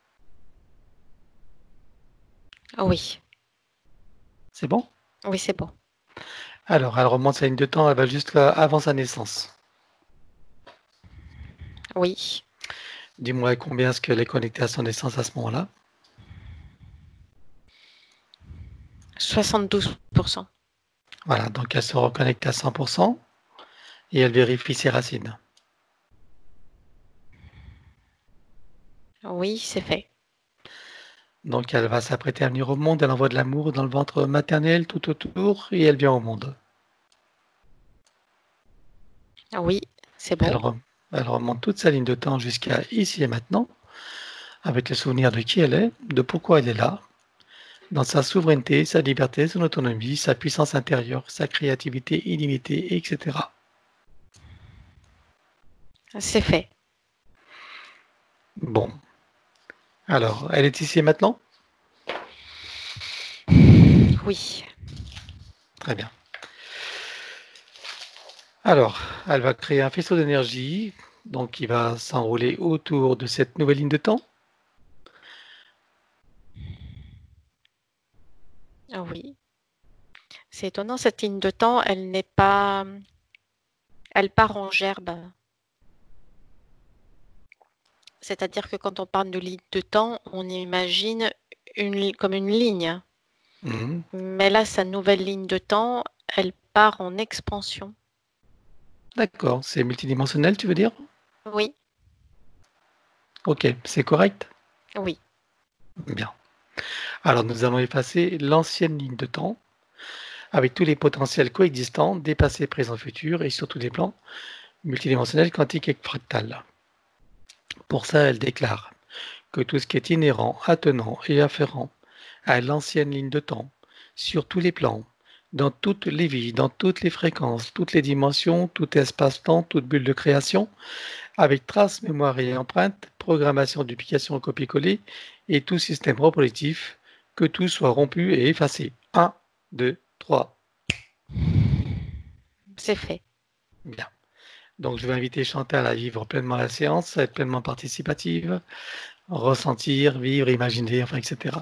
Oui. C'est bon? Oui, c'est bon. Alors, elle remonte sa ligne de temps, elle va jusqu'à avant sa naissance. Oui. Dis-moi combien est-ce qu'elle est connectée à son naissance à ce moment-là? 72%. Voilà, donc elle se reconnecte à 100% et elle vérifie ses racines. Oui, c'est fait. Donc elle va s'apprêter à venir au monde, elle envoie de l'amour dans le ventre maternel tout autour et elle vient au monde. Oui, c'est Elle, bon. elle remonte toute sa ligne de temps jusqu'à ici et maintenant, avec le souvenir de qui elle est, de pourquoi elle est là, dans sa souveraineté, sa liberté, son autonomie, sa puissance intérieure, sa créativité illimitée, etc. C'est fait. Bon, alors, elle est ici et maintenant? Oui. Très bien. Alors, elle va créer un faisceau d'énergie, donc qui va s'enrouler autour de cette nouvelle ligne de temps. Ah oui. C'est étonnant, cette ligne de temps, elle n'est pas... Elle part en gerbe. C'est-à-dire que quand on parle de ligne de temps, on imagine comme une ligne. Mhm. Mais là, sa nouvelle ligne de temps, elle part en expansion. D'accord, c'est multidimensionnel, tu veux dire? Oui, Ok, c'est correct? oui, Bien. Alors, nous allons effacer l'ancienne ligne de temps avec tous les potentiels coexistants, des passés, présents, futurs et sur tous les plans multidimensionnels, quantiques et fractales. Pour ça, elle déclare que tout ce qui est inhérent, attenant et afférent à l'ancienne ligne de temps, sur tous les plans, dans toutes les vies, dans toutes les fréquences, toutes les dimensions, tout espace-temps, toute bulle de création, avec trace, mémoire et empreinte, programmation, duplication, copier-coller et tout système reproductif, que tout soit rompu et effacé. 1, 2, 3. c'est fait. Bien. Donc je vais inviter Chantal à vivre pleinement la séance, à être pleinement participative, ressentir, vivre, imaginer, enfin, etc.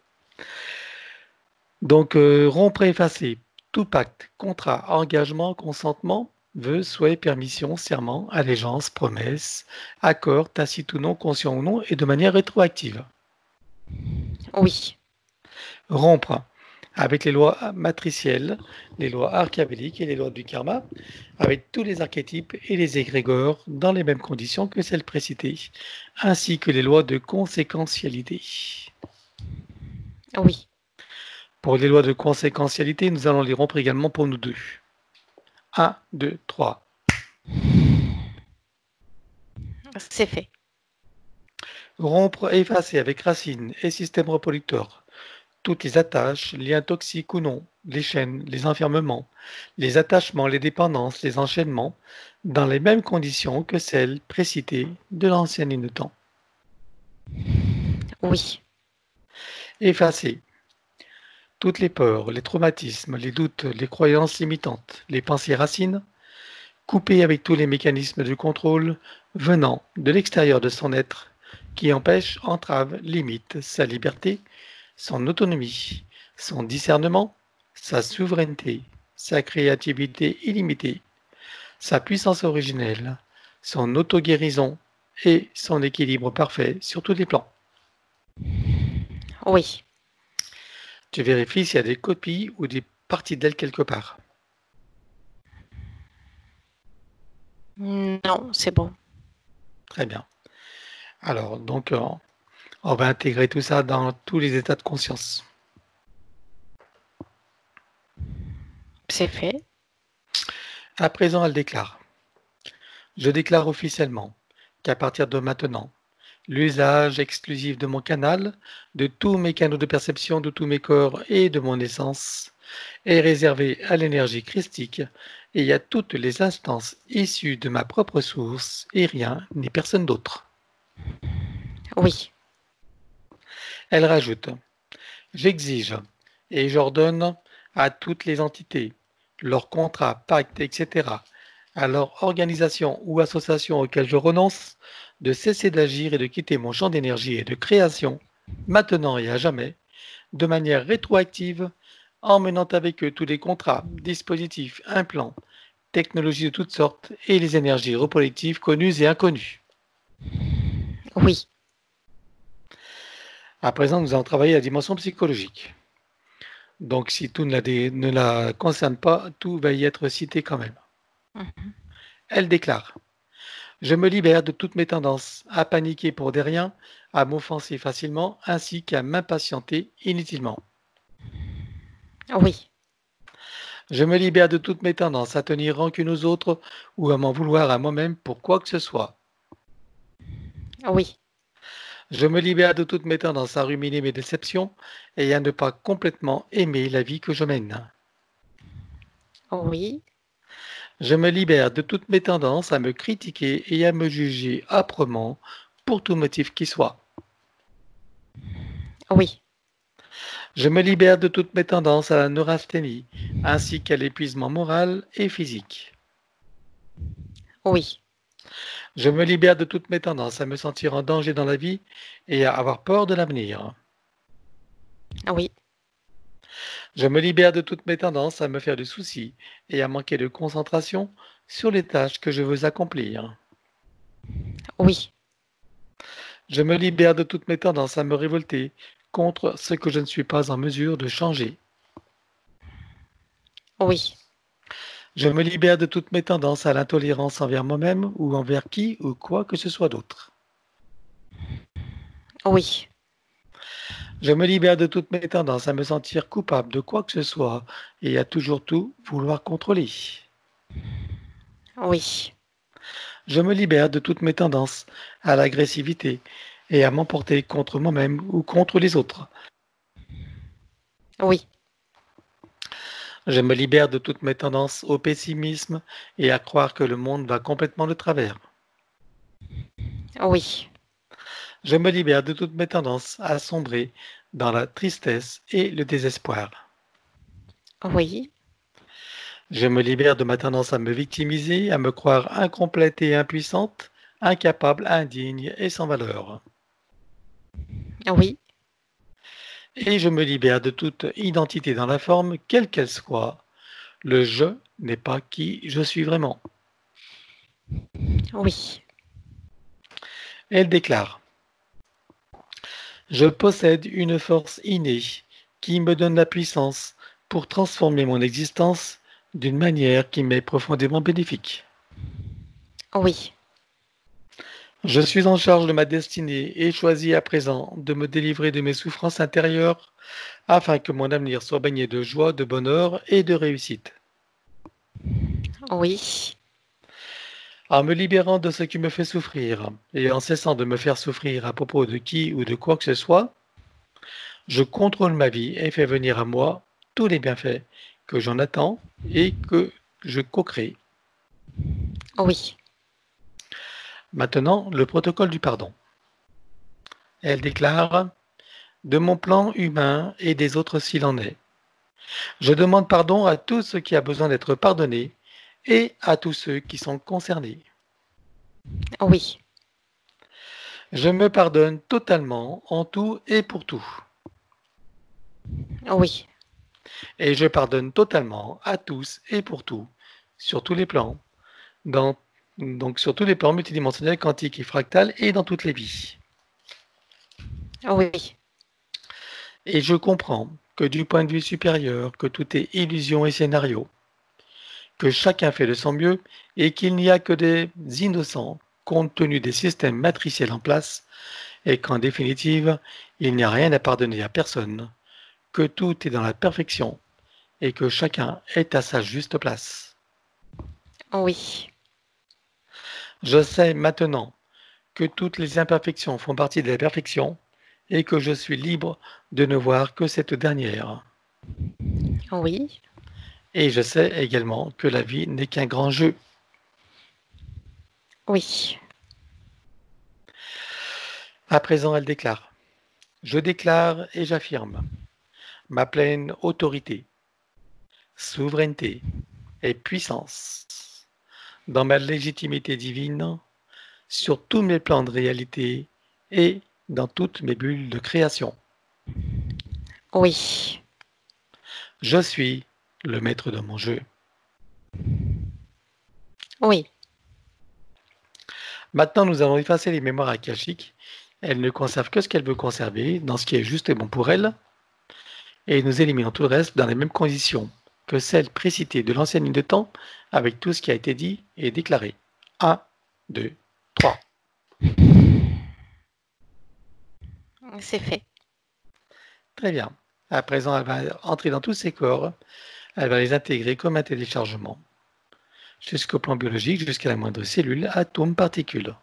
Donc rompre et effacer tout pacte, contrat, engagement, consentement, vœu, souhait, permission, serment, allégeance, promesse, accord, tacite ou non, conscient ou non, et de manière rétroactive. Oui, Rompre avec les lois matricielles, les lois archabéliques et les lois du karma, avec tous les archétypes et les égrégores dans les mêmes conditions que celles précitées, ainsi que les lois de conséquentialité. oui, Pour les lois de conséquentialité, nous allons les rompre également pour nous deux. 1, 2, 3. c'est fait. Rompre et effacer avec racines et système reproducteur toutes les attaches, liens toxiques ou non, les chaînes, les enfermements, les attachements, les dépendances, les enchaînements, dans les mêmes conditions que celles précitées de l'ancienne ligne de temps. Oui, Effacer toutes les peurs, les traumatismes, les doutes, les croyances limitantes, les pensées racines, couper avec tous les mécanismes de contrôle venant de l'extérieur de son être qui empêchent, entravent, limitent sa liberté, son autonomie, son discernement, sa souveraineté, sa créativité illimitée, sa puissance originelle, son auto-guérison et son équilibre parfait sur tous les plans. oui. Tu vérifies s'il y a des copies ou des parties d'elle quelque part. Non, c'est bon. Très bien. Alors, donc, On va intégrer tout ça dans tous les états de conscience. C'est fait. À présent, elle déclare. Je déclare officiellement qu'à partir de maintenant, l'usage exclusif de mon canal, de tous mes canaux de perception, de tous mes corps et de mon essence est réservé à l'énergie christique et à toutes les instances issues de ma propre source et rien ni personne d'autre. Oui. Elle rajoute, j'exige et j'ordonne à toutes les entités, leurs contrats, pactes, etc., à leur organisation ou association auxquelles je renonce, de cesser d'agir et de quitter mon champ d'énergie et de création, maintenant et à jamais, de manière rétroactive, emmenant avec eux tous les contrats, dispositifs, implants, technologies de toutes sortes et les énergies reproductives connues et inconnues. Oui. À présent, nous allons travailler la dimension psychologique. Donc, si tout ne la concerne pas, tout va y être cité quand même. Elle déclare « Je me libère de toutes mes tendances à paniquer pour des riens, à m'offenser facilement, ainsi qu'à m'impatienter inutilement. Oui. Je me libère de toutes mes tendances à tenir rancune aux autres ou à m'en vouloir à moi-même pour quoi que ce soit. Oui. Je me libère de toutes mes tendances à ruminer mes déceptions et à ne pas complètement aimer la vie que je mène. Oui. Je me libère de toutes mes tendances à me critiquer et à me juger âprement pour tout motif qui soit. Oui. Je me libère de toutes mes tendances à la neurasthénie, ainsi qu'à l'épuisement moral et physique. Oui. Je me libère de toutes mes tendances à me sentir en danger dans la vie et à avoir peur de l'avenir. Oui. Je me libère de toutes mes tendances à me faire des soucis et à manquer de concentration sur les tâches que je veux accomplir. Oui. Je me libère de toutes mes tendances à me révolter contre ce que je ne suis pas en mesure de changer. Oui. Je me libère de toutes mes tendances à l'intolérance envers moi-même ou envers qui ou quoi que ce soit d'autre. Oui. Je me libère de toutes mes tendances à me sentir coupable de quoi que ce soit et à toujours tout vouloir contrôler. Oui. Je me libère de toutes mes tendances à l'agressivité et à m'emporter contre moi-même ou contre les autres. Oui. Je me libère de toutes mes tendances au pessimisme et à croire que le monde va complètement de travers. Oui. Je me libère de toutes mes tendances à sombrer dans la tristesse et le désespoir. Oui. Je me libère de ma tendance à me victimiser, à me croire incomplète et impuissante, incapable, indigne et sans valeur. Oui. Et je me libère de toute identité dans la forme, quelle qu'elle soit. Le je n'est pas qui je suis vraiment. Oui. Elle déclare « Je possède une force innée qui me donne la puissance pour transformer mon existence d'une manière qui m'est profondément bénéfique. Oui. Je suis en charge de ma destinée et choisis à présent de me délivrer de mes souffrances intérieures afin que mon avenir soit baigné de joie, de bonheur et de réussite. Oui. En me libérant de ce qui me fait souffrir et en cessant de me faire souffrir à propos de qui ou de quoi que ce soit, je contrôle ma vie et fais venir à moi tous les bienfaits que j'en attends et que je co-crée. Oui. Maintenant, le protocole du pardon. Elle déclare « De mon plan humain et des autres s'il en est. Je demande pardon à tout ce qui a besoin d'être pardonné et à tous ceux qui sont concernés. Oui. Je me pardonne totalement en tout et pour tout. Oui. Et je pardonne totalement à tous et pour tout, sur tous les plans, donc sur tous les plans multidimensionnels, quantiques et fractales et dans toutes les vies. Oui. Et je comprends que du point de vue supérieur, que tout est illusion et scénario, que chacun fait de son mieux et qu'il n'y a que des innocents compte tenu des systèmes matriciels en place et qu'en définitive, il n'y a rien à pardonner à personne, que tout est dans la perfection et que chacun est à sa juste place. Oui. Je sais maintenant que toutes les imperfections font partie de la perfection et que je suis libre de ne voir que cette dernière. Oui. Et je sais également que la vie n'est qu'un grand jeu. Oui. À présent, elle déclare. Je déclare et j'affirme ma pleine autorité, souveraineté et puissance dans ma légitimité divine sur tous mes plans de réalité et dans toutes mes bulles de création. Oui. Je suis le maître de mon jeu. Oui. Maintenant, nous allons effacer les mémoires akashiques. Elle ne conserve que ce qu'elle veut conserver, dans ce qui est juste et bon pour elle, et nous éliminons tout le reste dans les mêmes conditions que celles précitées de l'ancienne ligne de temps, avec tout ce qui a été dit et déclaré. 1, 2, 3. C'est fait. Très bien. À présent, elle va entrer dans tous ces corps. Elle va les intégrer comme un téléchargement, jusqu'au plan biologique, jusqu'à la moindre cellule, atome, particule.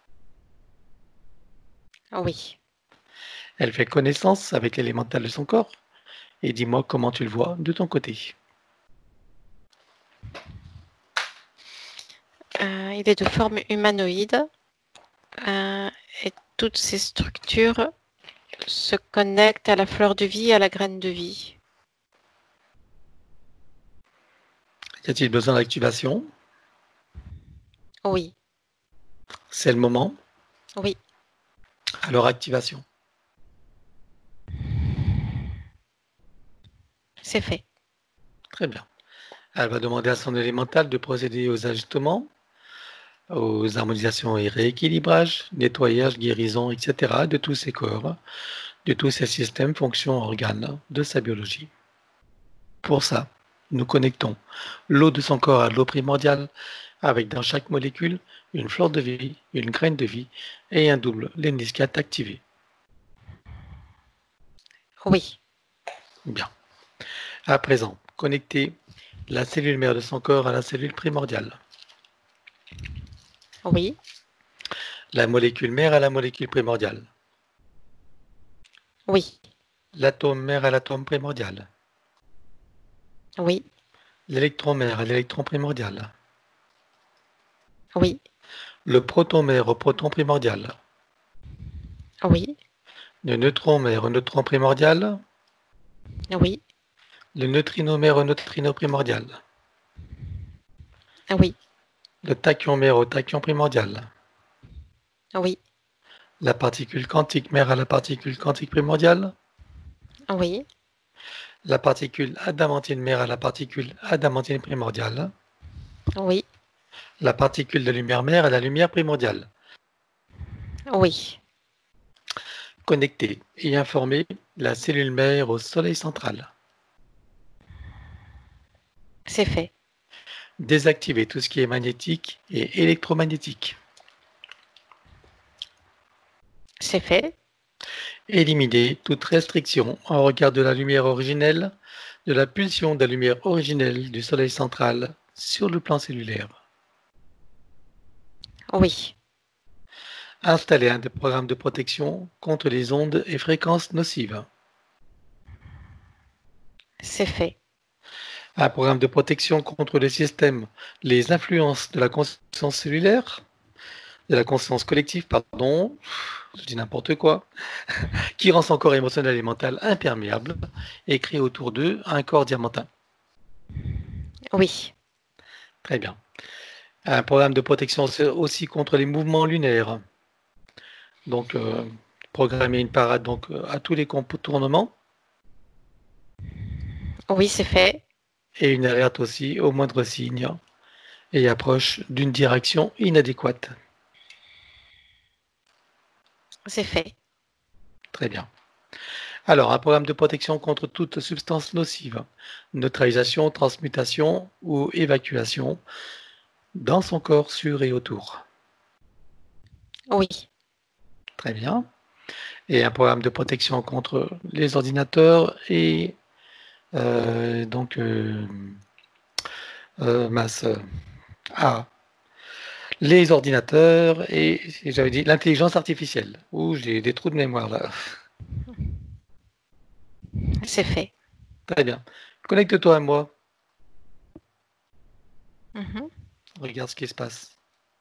Oui. Elle fait connaissance avec l'élémental de son corps. Et dis-moi comment tu le vois de ton côté. Il est de forme humanoïde et toutes ces structures se connectent à la fleur de vie et à la graine de vie. Y a-t-il besoin d'activation? Oui. C'est le moment. Oui. Alors, activation. C'est fait. Très bien. Elle va demander à son élémental de procéder aux ajustements, aux harmonisations et rééquilibrages, nettoyage, guérison, etc. de tous ses corps, de tous ses systèmes, fonctions, organes, de sa biologie. Pour ça, nous connectons l'eau de son corps à l'eau primordiale, avec dans chaque molécule une fleur de vie, une graine de vie et un double lemniscate activé. Oui. Bien. À présent, connectez la cellule mère de son corps à la cellule primordiale. Oui. La molécule mère à la molécule primordiale. Oui. L'atome mère à l'atome primordial. Oui. L'électron mère à l'électron primordial. Oui. Le proton mère au proton primordial. Oui. Le neutron mère au neutron primordial. Oui. Le neutrino mère au neutrino primordial. Oui. Le tachyon mère au tachyon primordial. Oui. La particule quantique mère à la particule quantique primordiale. Oui. La particule adamantine mère à la particule adamantine primordiale. Oui. La particule de lumière mère à la lumière primordiale. Oui. Connecter et informer la cellule mère au soleil central. C'est fait. Désactiver tout ce qui est magnétique et électromagnétique. C'est fait. Éliminer toute restriction en regard de la lumière originelle, de la pulsion de la lumière originelle du soleil central sur le plan cellulaire. Oui. Installer un programme de protection contre les ondes et fréquences nocives. C'est fait. Un programme de protection contre les systèmes, les influences de la conscience cellulaire, de la conscience collective, pardon, je dis n'importe quoi, qui rend son corps émotionnel et mental imperméable et crée autour d'eux un corps diamantin. Oui. Très bien. Un programme de protection aussi contre les mouvements lunaires. Donc, programmer une parade donc, à tous les contournements Oui, c'est fait. et une alerte aussi au moindre signe et approche d'une direction inadéquate. C'est fait. Très bien. Alors, un programme de protection contre toute substance nocive, neutralisation, transmutation ou évacuation dans son corps, sur et autour. Oui. Très bien. et un programme de protection contre les ordinateurs et mince, les ordinateurs et j'avais dit l'intelligence artificielle. Ouh, j'ai des trous de mémoire là. C'est fait. Très bien. Connecte-toi à moi. Mhm. Regarde ce qui se passe.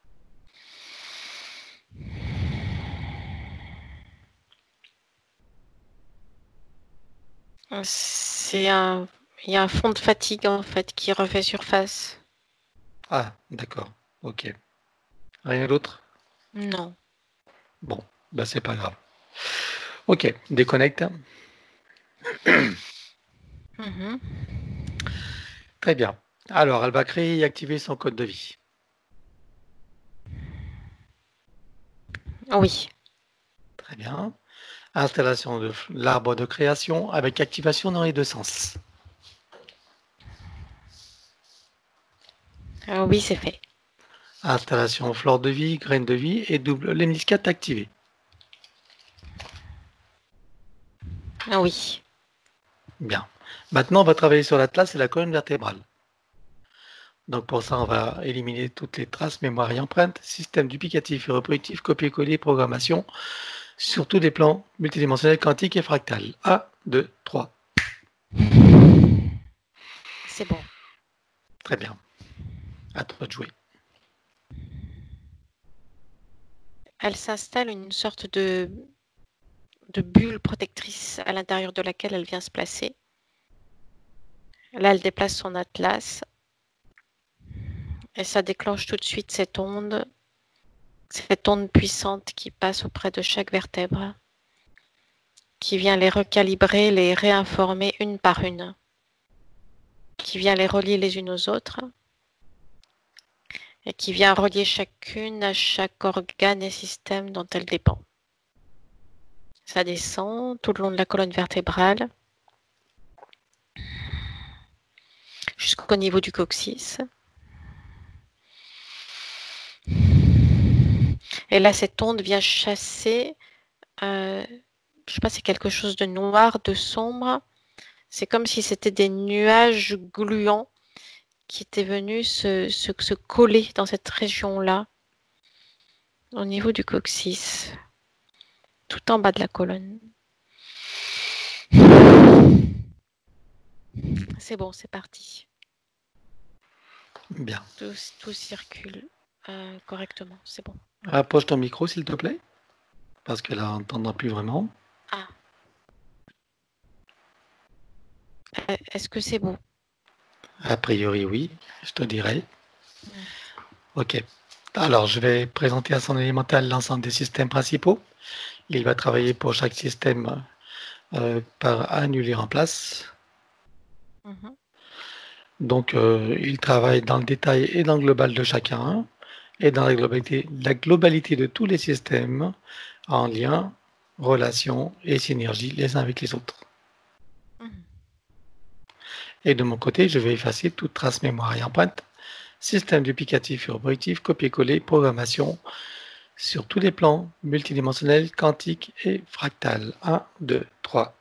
Il y a un fond de fatigue en fait qui refait surface. Ah, d'accord. Ok. Rien d'autre? Non. Bon, bah c'est pas grave. Ok, déconnecte. Mhm. Très bien. Alors, elle va créer et activer son code de vie. Oui. Très bien. Installation de l'arbre de création avec activation dans les deux sens. Oui, c'est fait. Installation fleur de vie, graine de vie et double lemniscate activé. Oui. Bien. Maintenant, on va travailler sur l'atlas et la colonne vertébrale. Donc pour ça, on va éliminer toutes les traces, mémoire et empreintes, système duplicatif et reproductif, copier-coller, programmation, sur tous les plans multidimensionnels, quantiques et fractales. 1, 2, 3. C'est bon. Très bien. À toi de jouer. Elle s'installe une sorte de bulle protectrice à l'intérieur de laquelle elle vient se placer. Là, elle déplace son atlas et ça déclenche tout de suite cette onde puissante qui passe auprès de chaque vertèbre, qui vient les recalibrer, les réinformer une par une, qui vient les relier les unes aux autres et qui vient relier chacune à chaque organe et système dont elle dépend. Ça descend tout le long de la colonne vertébrale jusqu'au niveau du coccyx. Et là, cette onde vient chasser, je sais pas, c'est quelque chose de noir, de sombre. C'est comme si c'était des nuages gluants qui étaient venus se coller dans cette région-là, au niveau du coccyx, tout en bas de la colonne. C'est bon, c'est parti. Bien. Tout circule correctement, c'est bon. Approche ton micro, s'il te plaît. Parce que là, on n'entendra plus vraiment. Ah. Est-ce que c'est bon? A priori, oui, je te dirai. Ok. Alors, je vais présenter à son élémental l'ensemble des systèmes principaux. Il va travailler pour chaque système par annuler en place. Mhm. Donc, il travaille dans le détail et dans le global de chacun, et dans la globalité de tous les systèmes en lien, relation et synergie les uns avec les autres. Mhm. Et de mon côté, je vais effacer toute trace mémoire et empreinte, système duplicatif et reproductif, copier-coller, programmation, sur tous les plans multidimensionnels, quantiques et fractales. 1, 2, 3.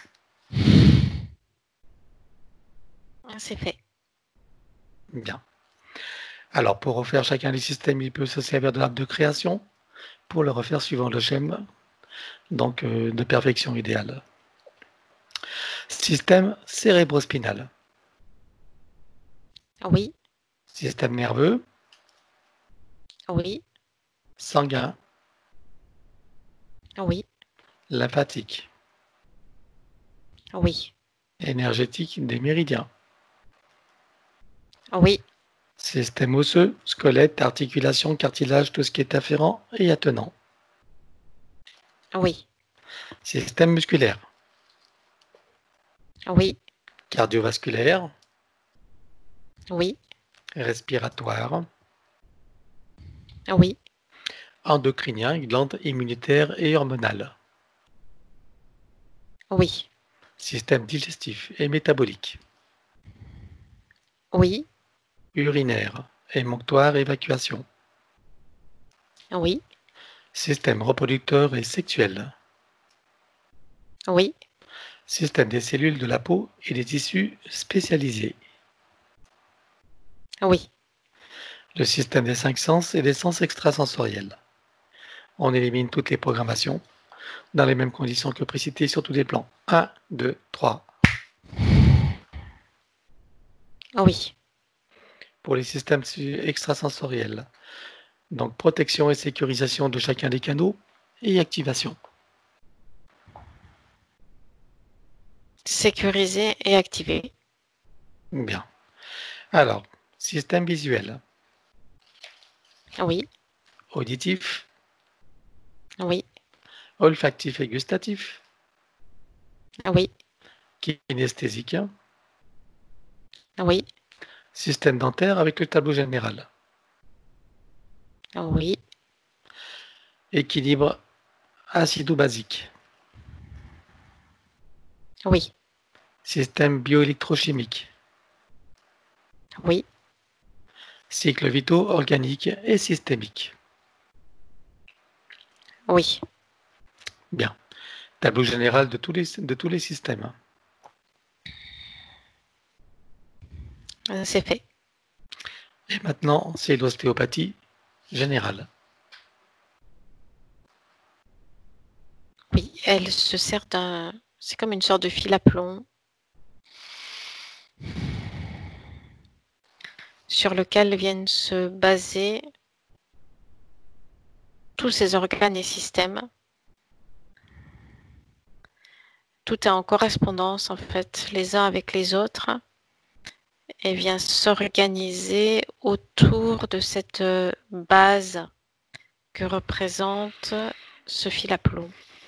C'est fait. Bien. Alors, pour refaire chacun des systèmes, il peut se servir de l'arbre de création pour le refaire suivant le schéma donc, de perfection idéale. Système cérébrospinal. Oui, Système nerveux, oui, sanguin, oui, lymphatique, oui, énergétique des méridiens. oui, Système osseux, squelette, articulation, cartilage, tout ce qui est afférent et attenant. oui, Système musculaire, oui, cardiovasculaire, oui, respiratoire, oui, endocrinien, glande immunitaire et hormonale. oui, Système digestif et métabolique, oui, urinaire, émonctoire, évacuation. oui, Système reproducteur et sexuel, Oui, Système des cellules de la peau et des tissus spécialisés. oui, Le système des 5 sens et des sens extrasensoriels. On élimine toutes les programmations dans les mêmes conditions que précitées sur tous les plans. 1, 2, 3. oui, Pour les systèmes extrasensoriels. Donc protection et sécurisation de chacun des canaux et activation. sécurisé et activé. Bien. Alors, système visuel, Oui, auditif, oui, olfactif et gustatif, oui, kinesthésique, oui, système dentaire avec le tableau général, oui, équilibre acido-basique, oui, système bioélectrochimique, oui, cycle vitaux organique et systémique. oui. Bien. Tableau général de tous les systèmes. C'est fait. Et maintenant, c'est l'ostéopathie générale. Oui, elle se sert d'un... C'est comme une sorte de fil à plomb sur lequel viennent se baser tous ces organes et systèmes. Tout est en correspondance, en fait, les uns avec les autres, et vient s'organiser autour de cette base que représente ce fil à plomb.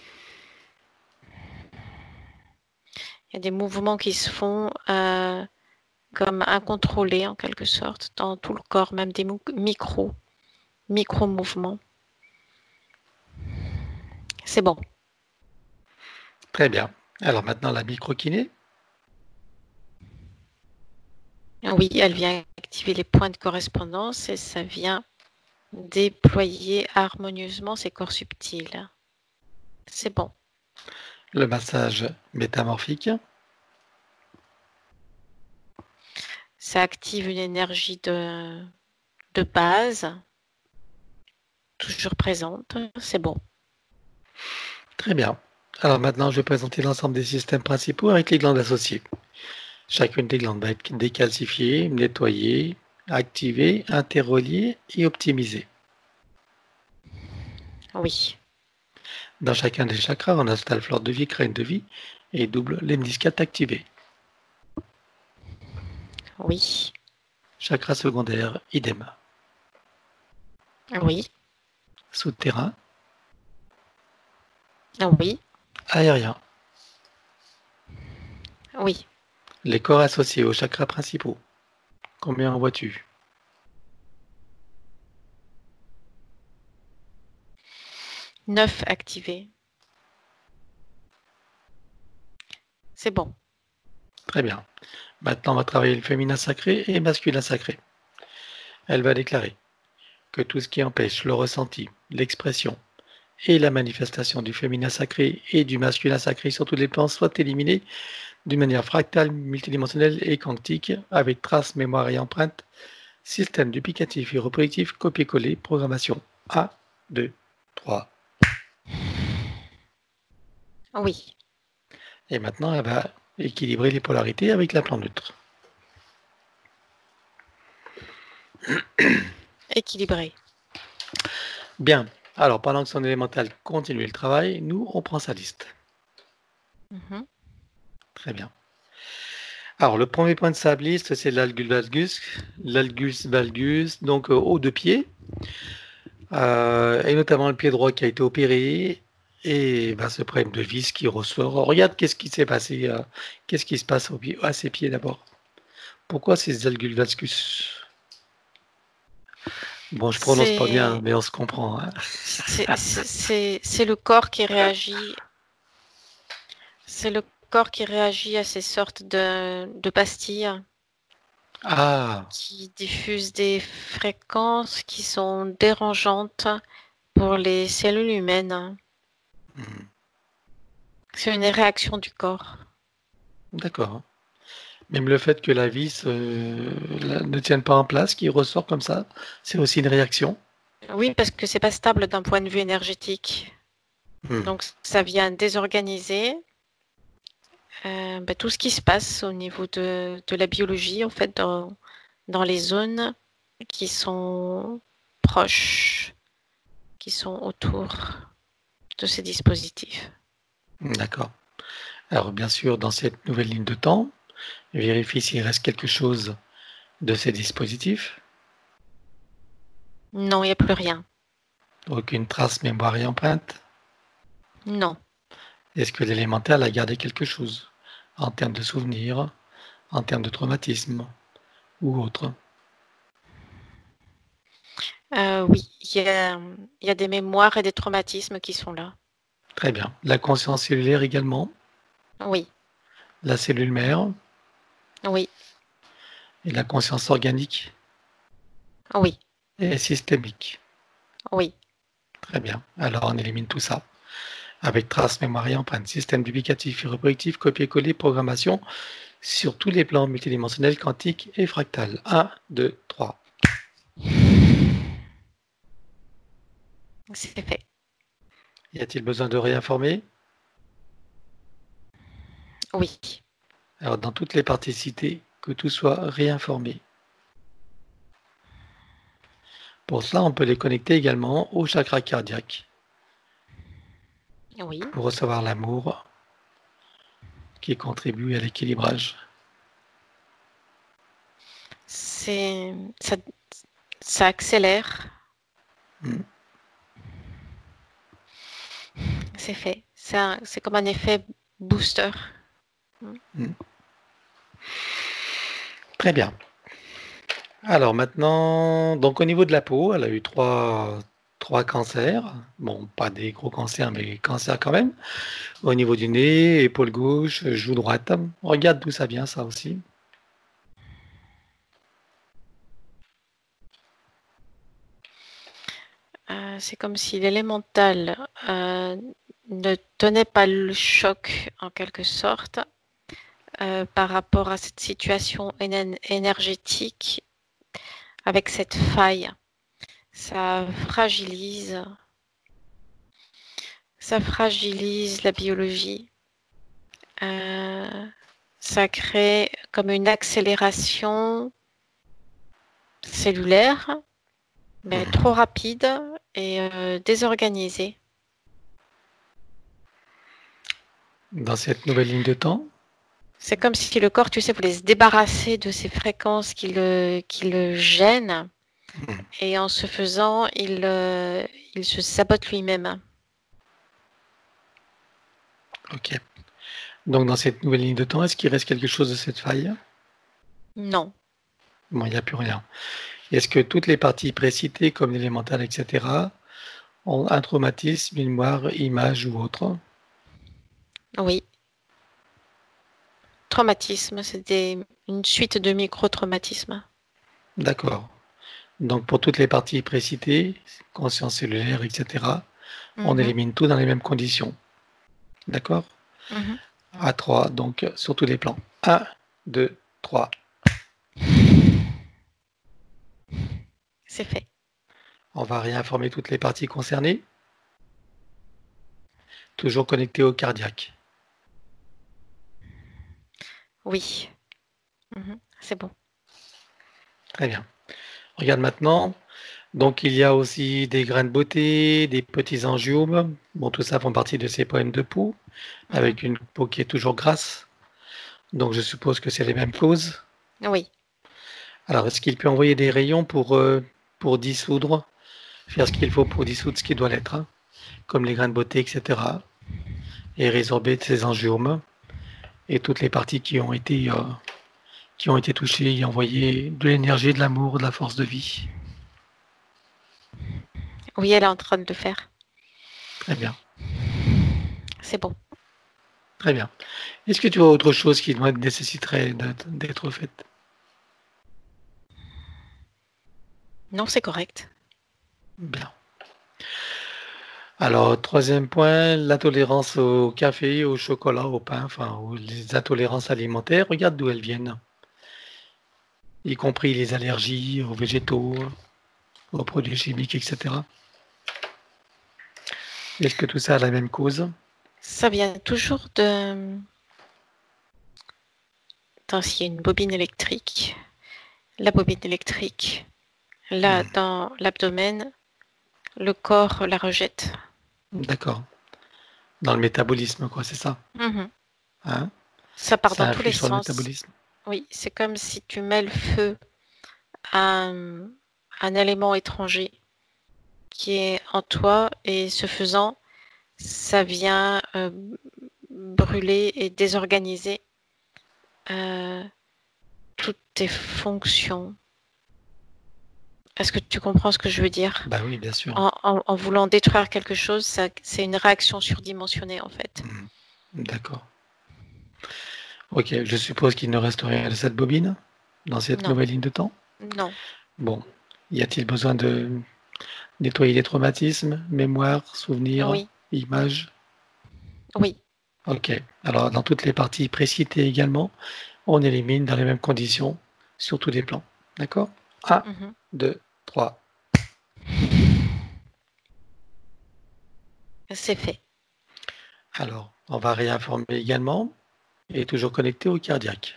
Il y a des mouvements qui se font comme incontrôlés, en quelque sorte, dans tout le corps, même des micro-mouvements. C'est bon. Très bien. Alors maintenant, la microkiné. Oui, elle vient activer les points de correspondance et ça vient déployer harmonieusement ces corps subtils. C'est bon. Le massage métamorphique. Ça active une énergie de base, toujours présente. C'est bon. Très bien. Alors maintenant, je vais présenter l'ensemble des systèmes principaux avec les glandes associées. Chacune des glandes va être décalcifiée, nettoyée, activée, interreliée et optimisée. Oui. Dans chacun des chakras, on installe fleur de vie, crâne de vie et double lemniscate activé. Oui. Chakra secondaire, idem. Oui. Souterrain, Oui. aérien. Oui. Les corps associés aux chakras principaux. Combien en vois-tu? 9 activés. C'est bon. Très bien. Maintenant, on va travailler le féminin sacré et masculin sacré. Elle va déclarer que tout ce qui empêche le ressenti, l'expression et la manifestation du féminin sacré et du masculin sacré sur tous les plans soit éliminé d'une manière fractale, multidimensionnelle et quantique, avec traces, mémoire et empreinte, système duplicatif et reproductif, copier-coller, programmation 1, 2, 3. Oui. Et maintenant, elle va équilibrer les polarités avec la plan neutre. Équilibré. Bien. Alors, pendant que son élémental continue le travail, nous, on prend sa liste. Très bien. Alors, le premier point de sa liste, c'est l'algus valgus. L'algus valgus, donc haut de pied, et notamment le pied droit qui a été opéré, et ce problème de vis qui ressort. Regarde qu'est-ce qui s'est passé, qu'est-ce qui se passe à ses pieds d'abord. Pourquoi ces algus valgus? Bon, je prononce pas bien, mais on se comprend. Hein. C'est le corps qui réagit. C'est le corps qui réagit à ces sortes de pastilles qui diffusent des fréquences qui sont dérangeantes pour les cellules humaines. C'est une réaction du corps. D'accord. Même le fait que la vis ne tienne pas en place, qui ressort comme ça, c'est aussi une réaction. Oui, parce que c'est pas stable d'un point de vue énergétique. Donc ça vient désorganiser tout ce qui se passe au niveau de la biologie, en fait, dans les zones qui sont proches, qui sont autour de ces dispositifs. D'accord. Alors bien sûr, dans cette nouvelle ligne de temps, vérifie s'il reste quelque chose de ces dispositifs. Non, il n'y a plus rien. Aucune trace, mémoire et empreinte. Non. Est-ce que l'élémentaire a gardé quelque chose en termes de souvenirs, en termes de traumatisme ou autre? Oui, il y a des mémoires et des traumatismes qui sont là. Très bien. La conscience cellulaire également, Oui, la cellule mère oui, et la conscience organique oui, et systémique. oui. Très bien. Alors on élimine tout ça. Avec trace, mémoire et empreinte, système duplicatif et reproductif, copier-coller, programmation sur tous les plans multidimensionnels, quantiques et fractales. 1, 2, 3. C'est fait. Y a-t-il besoin de réinformer? Oui. Alors dans toutes les parties citées, que tout soit réinformé. Pour cela, on peut les connecter également au chakra cardiaque Oui. pour recevoir l'amour qui contribue à l'équilibrage. Ça accélère. C'est fait. C'est comme un effet booster. Très bien. Alors maintenant, donc au niveau de la peau, elle a eu trois cancers. Bon, pas des gros cancers, mais cancers quand même. Au niveau du nez, épaule gauche, joue droite. Regarde d'où ça vient, ça aussi. C'est comme si l'élémental ne tenait pas le choc en quelque sorte par rapport à cette situation énergétique avec cette faille. Ça fragilise la biologie. Ça crée comme une accélération cellulaire, mais trop rapide et désorganisée. Dans cette nouvelle ligne de temps, C'est comme si le corps, tu sais, voulait se débarrasser de ces fréquences qui le gênent. Et en ce faisant, il se sabote lui-même. ok. Donc dans cette nouvelle ligne de temps, est-ce qu'il reste quelque chose de cette faille? Non. Bon, il n'y a plus rien. Est-ce que toutes les parties précitées, comme l'élémental, etc., ont un traumatisme, une mémoire, image ou autre? Oui. Traumatisme, c'est une suite de micro-traumatismes. D'accord. Donc pour toutes les parties précitées, conscience cellulaire, etc., on élimine tout dans les mêmes conditions. D'accord? À 3, donc sur tous les plans. 1, 2, 3. C'est fait. On va réinformer toutes les parties concernées. Toujours connecté au cardiaque. Oui. C'est bon. Très bien. Regarde maintenant. Donc il y a aussi des grains de beauté, des petits angiomes. Bon, tout ça font partie de ces poèmes de peau, avec une peau qui est toujours grasse. Donc je suppose que c'est les mêmes causes. Oui. Alors est-ce qu'il peut envoyer des rayons pour dissoudre, faire ce qu'il faut pour dissoudre ce qui doit l'être, hein, comme les grains de beauté, etc. Et résorber ces angiomes et toutes les parties qui ont été touchées et envoyer de l'énergie, de l'amour, de la force de vie. Oui, elle est en train de le faire. Très bien. C'est bon. Très bien. Est-ce que tu vois autre chose qui nécessiterait d'être faite? Non, c'est correct. Bien. Alors, troisième point, l'intolérance au café, au chocolat, au pain, enfin, les intolérances alimentaires. Regarde d'où elles viennent, y compris les allergies aux végétaux, aux produits chimiques, etc. Est-ce que tout ça a la même cause? Ça vient toujours de... Attends, s'il y a une bobine électrique. La bobine électrique, là, dans l'abdomen, le corps la rejette. D'accord. Dans le métabolisme, quoi, c'est ça. Mhm. Hein? Ça part Ça dans tous les influe sur le sens. métabolisme. Oui, c'est comme si tu mets le feu à un élément étranger qui est en toi et ce faisant, ça vient brûler et désorganiser toutes tes fonctions. Est-ce que tu comprends ce que je veux dire? Bah oui, bien sûr. En voulant détruire quelque chose, c'est une réaction surdimensionnée en fait. D'accord. Ok, je suppose qu'il ne reste rien de cette bobine dans cette Non, nouvelle ligne de temps. non. Bon, y a-t-il besoin de nettoyer les traumatismes, mémoire, souvenirs, Oui, images? oui. Ok, alors dans toutes les parties précitées également, on élimine dans les mêmes conditions sur tous les plans. D'accord? 1, Mhm. 2, 3. C'est fait. Alors, on va réinformer également et toujours connecté au cardiaque.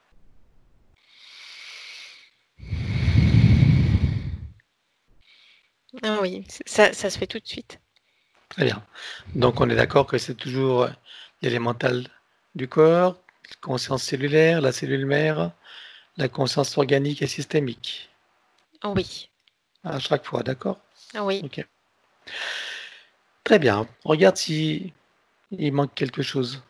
Ah oui, ça se fait tout de suite. Très bien. Donc on est d'accord que c'est toujours l'élémental du corps, la conscience cellulaire, la cellule mère, la conscience organique et systémique. Oui, À chaque fois, d'accord? oui. Ok. Très bien. Regarde si il manque quelque chose.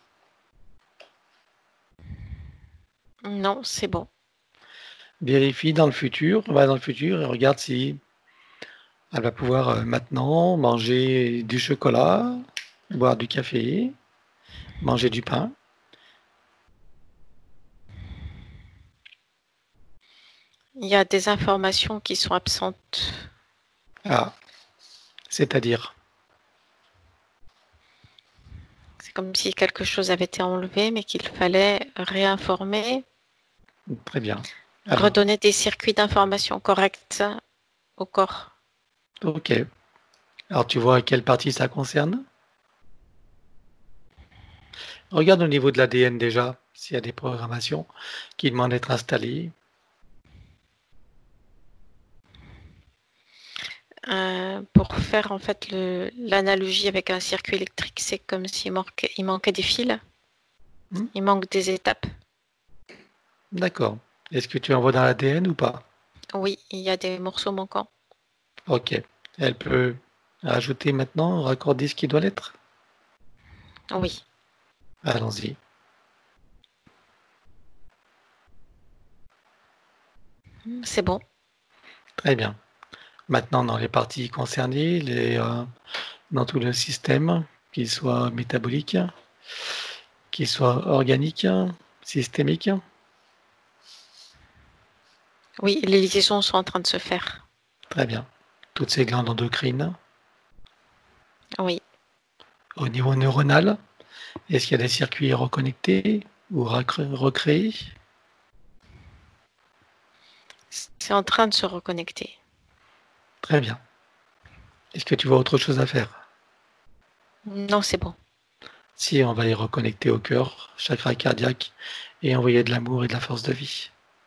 Non, c'est bon. Vérifie dans le futur, va dans le futur et regarde si elle va pouvoir maintenant manger du chocolat, boire du café, manger du pain. Il y a des informations qui sont absentes. Ah, c'est-à-dire. C'est comme si quelque chose avait été enlevé, mais qu'il fallait réinformer, Très bien. Alors, redonner des circuits d'information corrects au corps. ok. Alors tu vois quelle partie ça concerne? Regarde au niveau de l'ADN déjà, s'il y a des programmations qui demandent d'être installées. Pour faire en fait l'analogie avec un circuit électrique, c'est comme s'il manquait des fils, il manque des étapes. D'accord. Est-ce que tu envoies dans l'ADN ou pas? Oui, il y a des morceaux manquants. Ok. Elle peut rajouter maintenant, raccorder ce qui doit l'être? Oui, Allons-y. c'est bon. Très bien. Maintenant, dans les parties concernées, dans tout le système, qu'il soit métabolique, qu'il soit organique, systémique. Oui, les liaisons sont en train de se faire. Très bien. Toutes ces glandes endocrines. Oui, Au niveau neuronal, est-ce qu'il y a des circuits reconnectés ou recréés? c'est en train de se reconnecter. Très bien. Est-ce que tu vois autre chose à faire? Non, c'est bon. Si, on va les reconnecter au cœur, chakra cardiaque, et envoyer de l'amour et de la force de vie.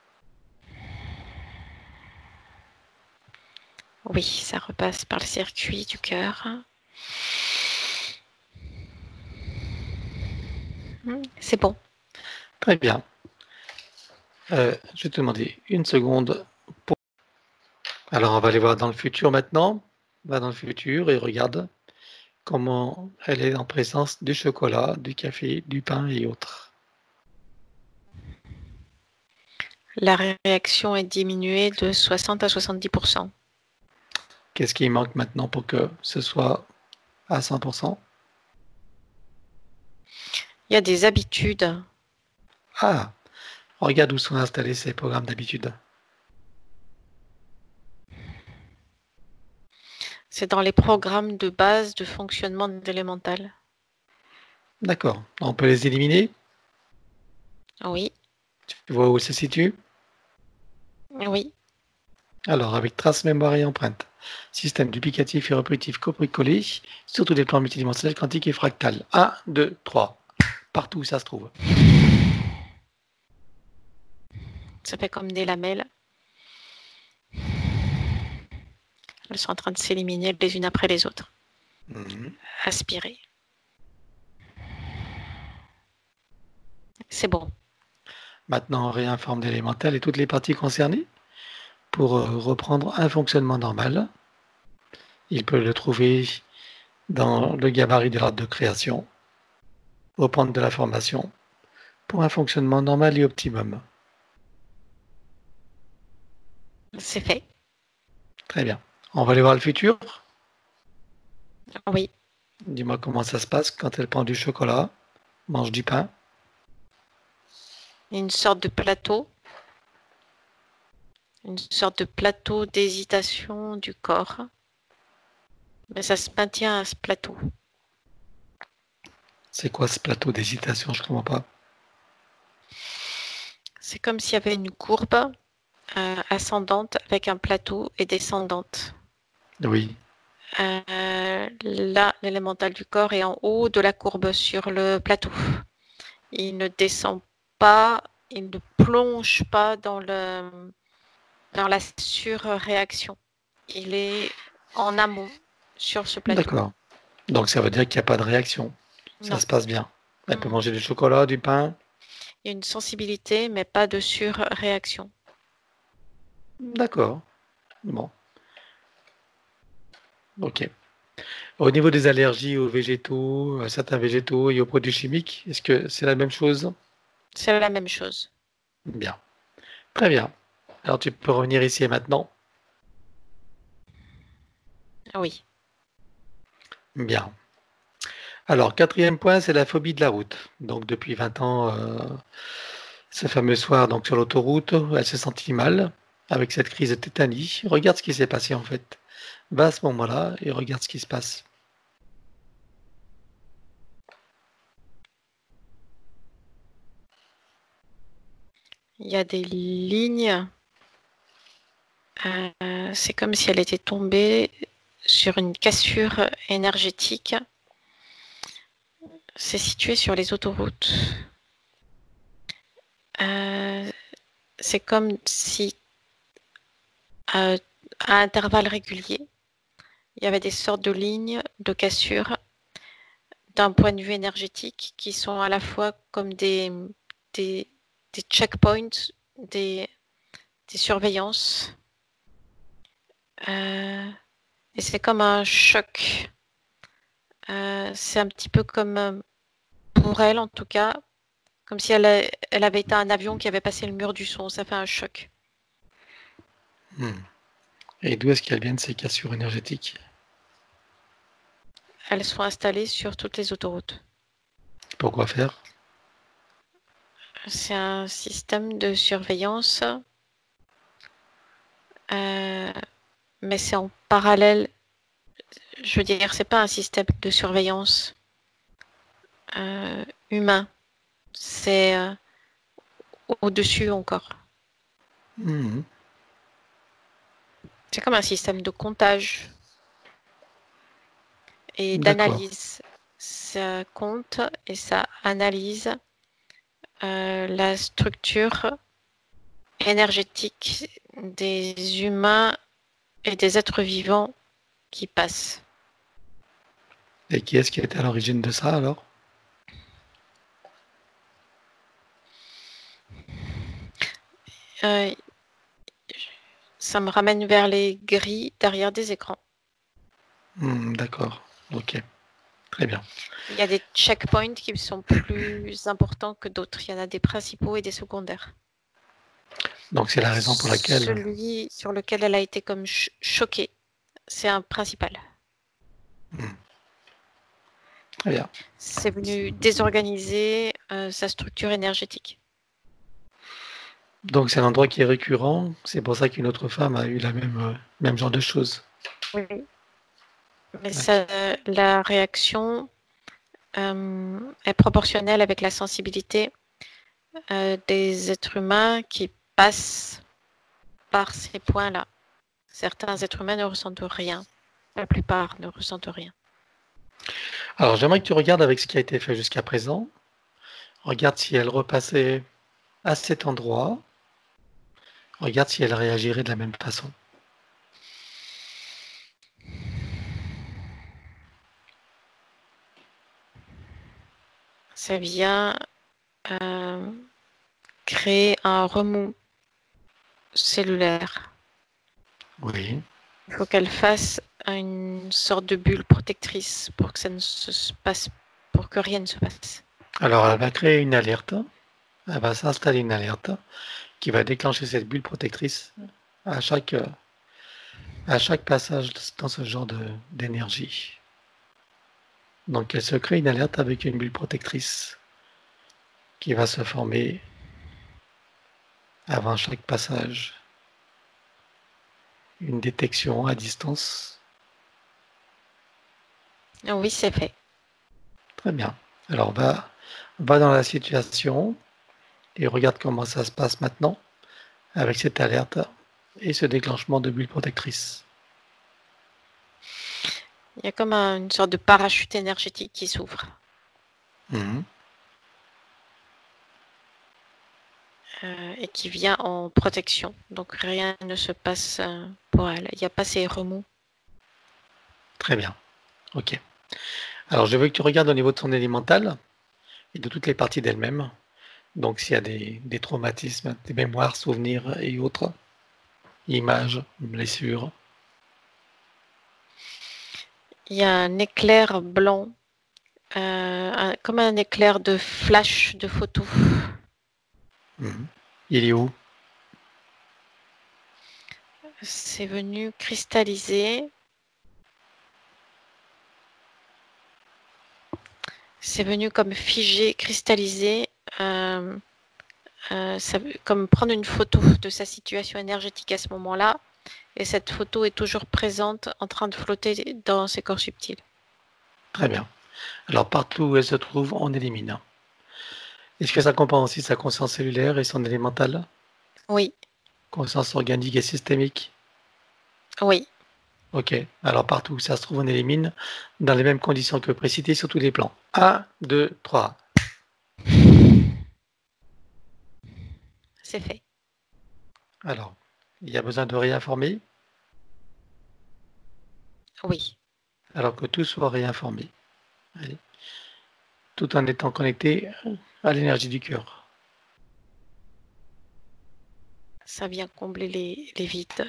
Oui, ça repasse par le circuit du cœur. C'est bon. Très bien. Je vais te demander une seconde. Alors, on va aller voir dans le futur maintenant. Va dans le futur et regarde comment elle est en présence du chocolat, du café, du pain et autres. La réaction est diminuée de 60 à 70%. Qu'est-ce qui manque maintenant pour que ce soit à 100%? Il y a des habitudes. Ah, regarde où sont installés ces programmes d'habitude. C'est dans les programmes de base de fonctionnement d'élémental. D'accord. On peut les éliminer? Oui, Tu vois où ça se situe? oui. Alors, avec trace, mémoire et empreinte. Système duplicatif et répétitif copié-collé, surtout des plans multidimensionnels, quantiques et fractales. 1, 2, 3. Partout où ça se trouve. Ça fait comme des lamelles. Elles sont en train de s'éliminer les unes après les autres. Aspirer. C'est bon. Maintenant, on réinforme l'élémental et toutes les parties concernées pour reprendre un fonctionnement normal. Il peut le trouver dans le gabarit de l'ordre de création, reprendre de la formation pour un fonctionnement normal et optimum. C'est fait. Très bien. On va aller voir le futur. Oui. Dis-moi comment ça se passe quand elle prend du chocolat, mange du pain. Une sorte de plateau. Une sorte de plateau d'hésitation du corps. Mais ça se maintient à ce plateau. C'est quoi ce plateau d'hésitation? Je ne comprends pas. C'est comme s'il y avait une courbe ascendante avec un plateau et descendante. Oui. Là, l'élémental du corps est en haut de la courbe sur le plateau. Il ne descend pas, il ne plonge pas dans la surréaction. Il est en amont sur ce plateau. D'accord. Donc ça veut dire qu'il n'y a pas de réaction. Ça Non. se passe bien. Elle peut manger du chocolat, du pain. Il y a une sensibilité, mais pas de surréaction. D'accord. Bon. Ok. Au niveau des allergies aux végétaux, à certains végétaux et aux produits chimiques, est-ce que c'est la même chose? C'est la même chose. Bien. Très bien. Alors tu peux revenir ici et maintenant. Oui. Bien. Alors, quatrième point, c'est la phobie de la route. Donc, depuis 20 ans, ce fameux soir, donc sur l'autoroute, elle s'est sentie mal avec cette crise de tétanie. Regarde ce qui s'est passé en fait. Va à ce moment-là et regarde ce qui se passe. Il y a des lignes. C'est comme si elle était tombée sur une cassure énergétique. C'est situé sur les autoroutes. C'est comme si, à intervalles réguliers, il y avait des sortes de lignes de cassure d'un point de vue énergétique qui sont à la fois comme des checkpoints, des surveillances. Et c'est comme un choc. C'est un petit peu comme, pour elle en tout cas, comme si elle avait été un avion qui avait passé le mur du son. Ça fait un choc. Et d'où est-ce qu'elles viennent ces cassures énergétiques? Elles sont installées sur toutes les autoroutes. Pourquoi faire? C'est un système de surveillance, mais c'est en parallèle. Je veux dire, c'est pas un système de surveillance humain. C'est au-dessus encore. C'est comme un système de comptage et d'analyse. Ça compte et ça analyse la structure énergétique des humains et des êtres vivants qui passent. Et qui est-ce qui était à l'origine de ça alors? Ça me ramène vers les grilles derrière des écrans. D'accord, ok, très bien. Il y a des checkpoints qui sont plus importants que d'autres. Il y en a des principaux et des secondaires. Donc c'est la raison pour laquelle... Celui sur lequel elle a été comme choquée, c'est un principal. Très bien. C'est venu désorganiser sa structure énergétique. Donc c'est un endroit qui est récurrent, c'est pour ça qu'une autre femme a eu la même genre de choses. Oui. Mais la réaction est proportionnelle avec la sensibilité des êtres humains qui passent par ces points-là. Certains êtres humains ne ressentent rien. La plupart ne ressentent rien. Alors, j'aimerais que tu regardes avec ce qui a été fait jusqu'à présent. Regarde si elle repassait à cet endroit. Regarde si elle réagirait de la même façon. Ça vient créer un remous cellulaire. Oui. Il faut qu'elle fasse une sorte de bulle protectrice pour que ça ne se passe, pour que rien ne se passe. Alors, elle va créer une alerte. Elle va s'installer une alerte qui va déclencher cette bulle protectrice à chaque passage dans ce genre d'énergie. Donc, elle se crée une alerte avec une bulle protectrice qui va se former avant chaque passage. Une détection à distance. Oui, c'est fait. Très bien. Alors, va dans la situation et regarde comment ça se passe maintenant avec cette alerte et ce déclenchement de bulle protectrice. Il y a comme une sorte de parachute énergétique qui s'ouvre. Et qui vient en protection. Donc rien ne se passe pour elle. Il n'y a pas ces remous. Très bien. Ok. Alors je veux que tu regardes au niveau de son élémental et de toutes les parties d'elle-même. Donc s'il y a des traumatismes, des mémoires, souvenirs et autres, images, blessures. Il y a un éclair blanc, comme un éclair de flash de photo. Il est où? C'est venu cristalliser. C'est venu comme figé, cristallisé, comme prendre une photo de sa situation énergétique à ce moment-là. Et cette photo est toujours présente, en train de flotter dans ses corps subtils. Très bien. Alors partout où elle se trouve, on élimine. Est-ce que ça comprend aussi sa conscience cellulaire et son élémental? Oui. Conscience organique et systémique? Oui. Ok. Alors partout où ça se trouve, on élimine dans les mêmes conditions que précitées sur tous les plans. 1, 2, 3. C'est fait. Alors, il y a besoin de réinformer? Oui. Alors que tout soit réinformé. Allez. Tout en étant connecté à l'énergie du cœur. Ça vient combler les vides.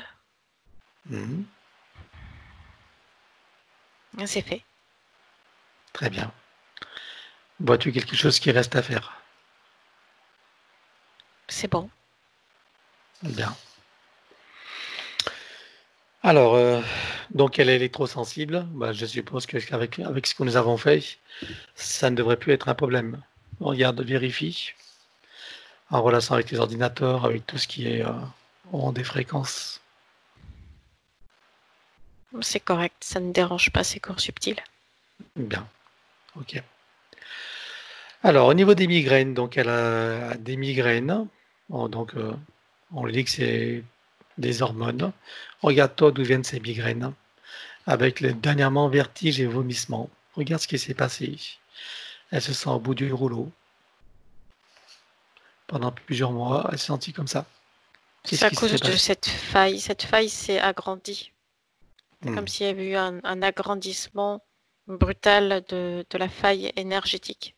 C'est fait. Très bien. Vois-tu quelque chose qui reste à faire? C'est bon. Bien. Alors, donc elle est électrosensible. Je suppose qu'avec ce que nous avons fait, ça ne devrait plus être un problème. Regarde, vérifie. En relation avec les ordinateurs, avec tout ce qui est en des fréquences. C'est correct, ça ne dérange pas ces corps subtils. Bien, ok. Alors, au niveau des migraines, donc elle a des migraines. Donc, on dit que c'est des hormones. Regarde-toi d'où viennent ces migraines. Avec dernièrement vertige et vomissement. Regarde ce qui s'est passé. Elle se sent au bout du rouleau. Pendant plusieurs mois, elle s'est sentie comme ça. C'est à cause de cette faille. Cette faille s'est agrandie. C'est comme s'il y avait eu un agrandissement brutal de la faille énergétique.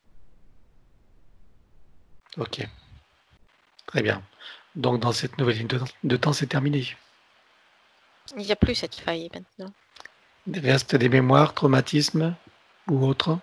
Ok. Très bien. Donc, dans cette nouvelle ligne de temps, c'est terminé. Il n'y a plus cette faille maintenant. Il reste des mémoires, traumatismes ou autres?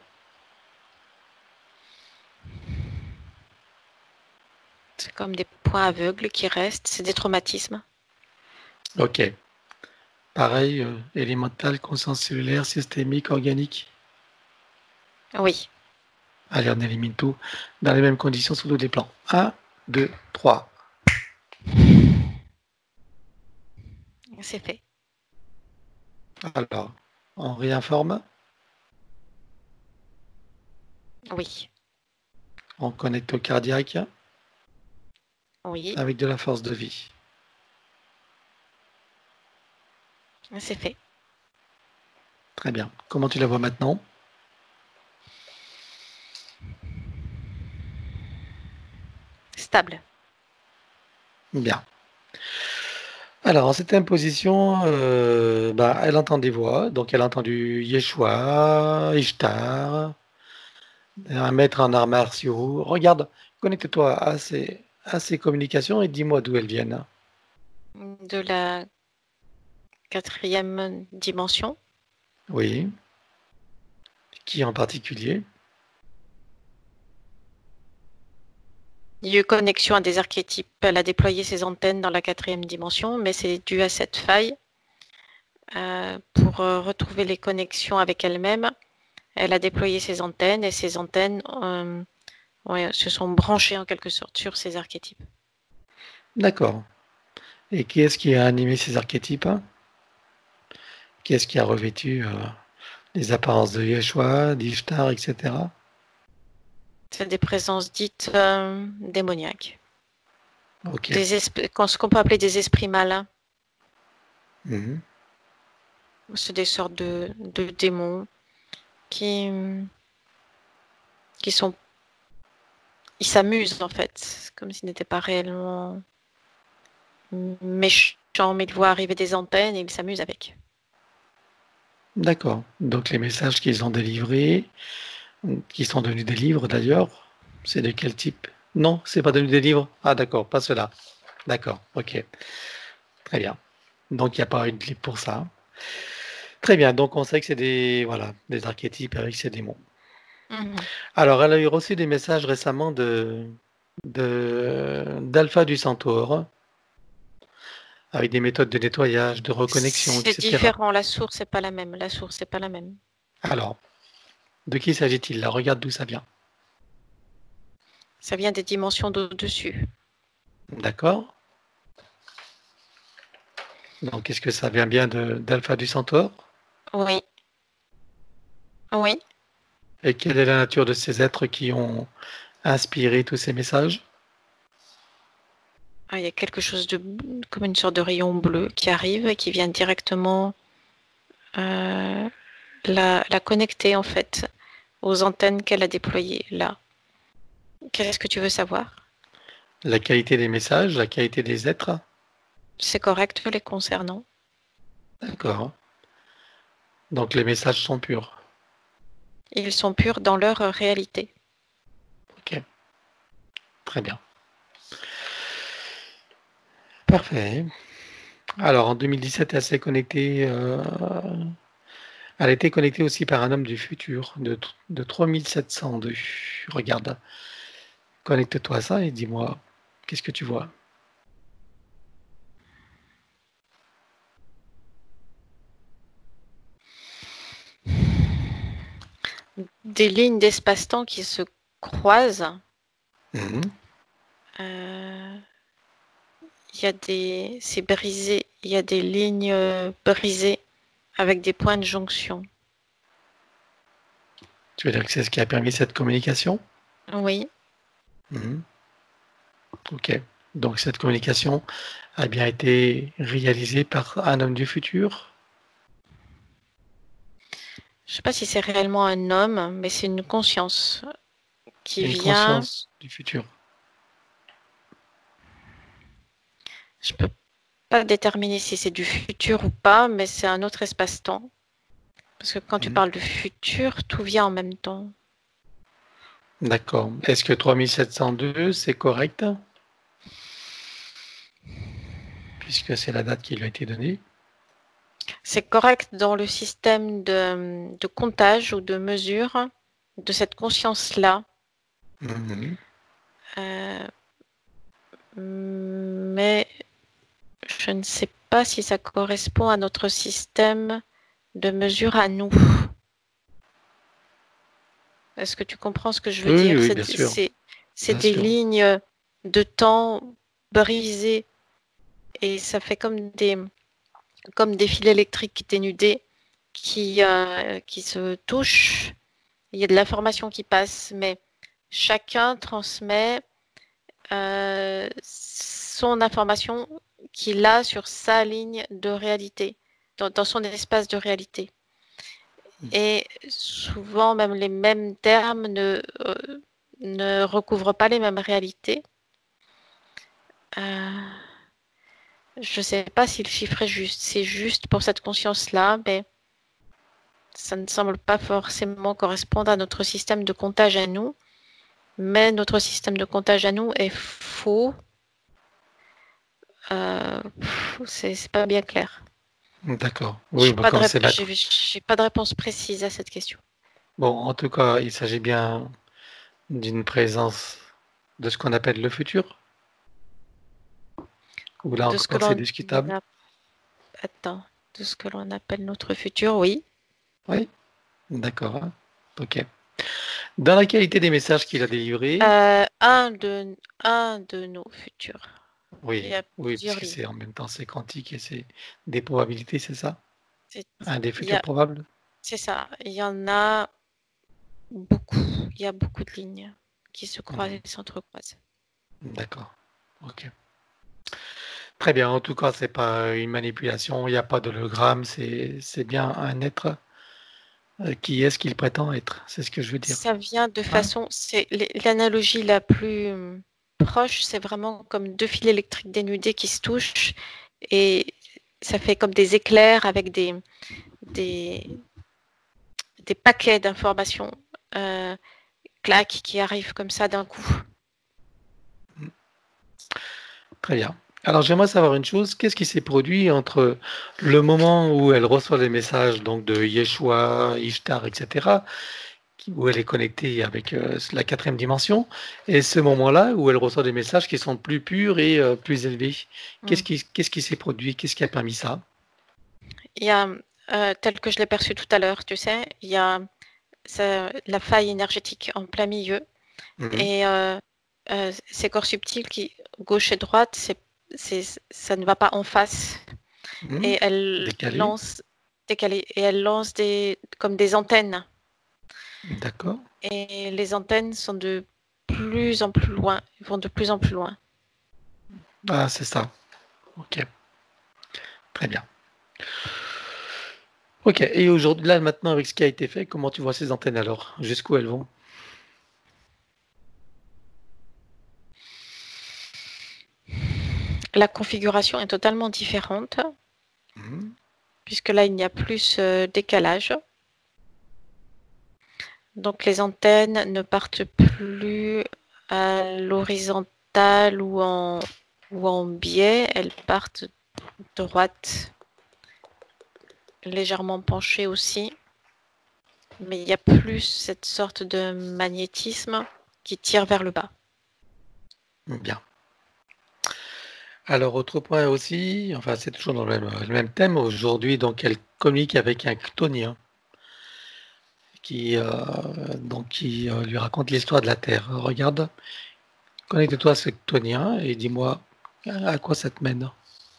C'est comme des points aveugles qui restent. C'est des traumatismes. Ok. Pareil, élémental, conscience cellulaire, systémique, organique. Oui. Allez, on élimine tout dans les mêmes conditions sur tous les plans. 1, 2, 3. C'est fait. Alors, On réinforme, Oui, on connecte au cardiaque oui, avec de la force de vie. c'est fait. Très bien. Comment tu la vois maintenant? Stable. Bien. Alors, en cette imposition, elle entend des voix. Donc, elle a entendu Yeshua, Ishtar, un maître en arts martiaux. Regarde, connecte-toi à ces communications et dis-moi d'où elles viennent. De la 4e dimension. Oui. Qui en particulier? Il y a eu connexion à des archétypes. Elle a déployé ses antennes dans la 4e dimension, mais c'est dû à cette faille. Pour retrouver les connexions avec elle-même, elle a déployé ses antennes et ces antennes se sont branchées en quelque sorte sur ces archétypes. D'accord. Et qui est-ce qui a animé ces archétypes? Qui est-ce qui a revêtu les apparences de Yeshua, d'Ishtar, etc.? C'est des présences dites démoniaques. Ok. Ce qu'on peut appeler des esprits malins. Mhm. C'est des sortes de démons qui sont... Ils s'amusent en fait, comme s'ils n'étaient pas réellement méchants, mais ils voient arriver des antennes et ils s'amusent avec. D'accord. Donc les messages qu'ils ont délivrés, qui sont devenus des livres d'ailleurs, c'est de quel type? Non, c'est pas devenu des livres? Ah d'accord, pas cela. D'accord, ok. Très bien. Donc il n'y a pas une clip pour ça. Très bien, donc on sait que c'est des, voilà, des archétypes avec ces démons. Mhm. Alors elle a eu reçu des messages récemment d'Alpha du Centaure, avec des méthodes de nettoyage, de reconnexion, C'est etc. différent, la source n'est pas la même. La source n'est pas la même. Alors, de qui s'agit-il là? Regarde d'où ça vient. Ça vient des dimensions d'au-dessus. D'accord? Donc est-ce que ça vient bien d'Alpha du Centaure? Oui, oui. Et quelle est la nature de ces êtres qui ont inspiré tous ces messages? Ah, il y a quelque chose de comme une sorte de rayon bleu qui arrive et qui vient directement euh, la connecter en fait aux antennes qu'elle a déployées là. Qu'est-ce que tu veux savoir? La qualité des messages, la qualité des êtres? C'est correct les concernant. D'accord. Donc les messages sont purs. Ils sont purs dans leur réalité. Ok, très bien. Parfait. Alors en 2017, elle s'est connectée. Elle a été connectée aussi par un homme du futur de 3702. Regarde, connecte-toi à ça et dis-moi, qu'est-ce que tu vois? Des lignes d'espace-temps qui se croisent. Mhm. Il y a des... C'est brisé. Il y a des lignes brisées avec des points de jonction. Tu veux dire que c'est ce qui a permis cette communication? Oui, Mhm. Ok. Donc cette communication a bien été réalisée par un homme du futur? je ne sais pas si c'est réellement un homme, mais c'est une conscience qui Une vient. conscience du futur. Je peux pas déterminer si c'est du futur ou pas, mais c'est un autre espace-temps. Parce que quand tu Mhm. parles de futur, tout vient en même temps. D'accord. Est-ce que 3702, c'est correct? Puisque c'est la date qui lui a été donnée. C'est correct dans le système de comptage ou de mesure de cette conscience-là. Mhm. Euh, mais je ne sais pas si ça correspond à notre système de mesure à nous. Est-ce que tu comprends ce que je veux Oui, dire? oui, bien sûr. C'est Bien des sûr. lignes de temps brisées et ça fait comme des fils électriques dénudés qui se touchent, il y a de l'information qui passe, mais chacun transmet son information qu'il a sur sa ligne de réalité, dans son espace de réalité. Et souvent, même les mêmes termes ne recouvrent pas les mêmes réalités. Je ne sais pas si le chiffre est juste. C'est juste pour cette conscience-là, mais ça ne semble pas forcément correspondre à notre système de comptage à nous. Mais notre système de comptage à nous est faux. C'est pas bien clair. D'accord. Oui, J'ai pas de réponse précise à cette question. Bon, en tout cas, il s'agit bien d'une présence de ce qu'on appelle le futur. Ou là encore, c'est discutable. Attends, de ce que l'on appelle notre futur, oui. Oui, d'accord. Hein. Ok. Dans la qualité des messages qu'il a délivrés. Un de nos futurs. Oui, parce que c'est en même temps c'est quantique et c'est des probabilités, c'est ça? Un des futurs probables? C'est ça. Il y en a beaucoup. Il y a beaucoup de lignes qui se croisent et s'entrecroisent. D'accord. Ok. Très bien. En tout cas, c'est pas une manipulation. Il n'y a pas d'hologramme. C'est bien un être qui est ce qu'il prétend être. C'est ce que je veux dire. Ça vient de façon. C'est l'analogie la plus proche. C'est vraiment comme deux fils électriques dénudés qui se touchent et ça fait comme des éclairs avec des paquets d'informations claques qui arrivent comme ça d'un coup. Très bien. Alors j'aimerais savoir une chose, qu'est-ce qui s'est produit entre le moment où elle reçoit les messages donc de Yeshua, Ishtar, etc., où elle est connectée avec la 4e dimension, et ce moment-là où elle reçoit des messages qui sont plus purs et plus élevés. Qu'est-ce qui s'est produit? Qu'est-ce qui a permis ça? Il y a, tel que je l'ai perçu tout à l'heure, tu sais, il y a la faille énergétique en plein milieu. Et ces corps subtils qui, gauche et droite, ça ne va pas en face. Et elle lance décalé. Et elle lance comme des antennes. D'accord. Et les antennes sont de plus en plus loin, vont de plus en plus loin. Ah, c'est ça. Ok. Très bien. Ok. Et aujourd'hui, là, maintenant, avec ce qui a été fait, comment tu vois ces antennes alors? Jusqu'où elles vont? La configuration est totalement différente, puisque là, il n'y a plus ce décalage. Donc les antennes ne partent plus à l'horizontale ou en biais, elles partent droite, légèrement penchées aussi. Mais il n'y a plus cette sorte de magnétisme qui tire vers le bas. Bien. Alors, autre point aussi, enfin c'est toujours dans le même thème, aujourd'hui, donc elle communique avec un chtonien qui lui raconte l'histoire de la Terre. Regarde, connecte-toi à ce chtonien et dis-moi à quoi ça te mène.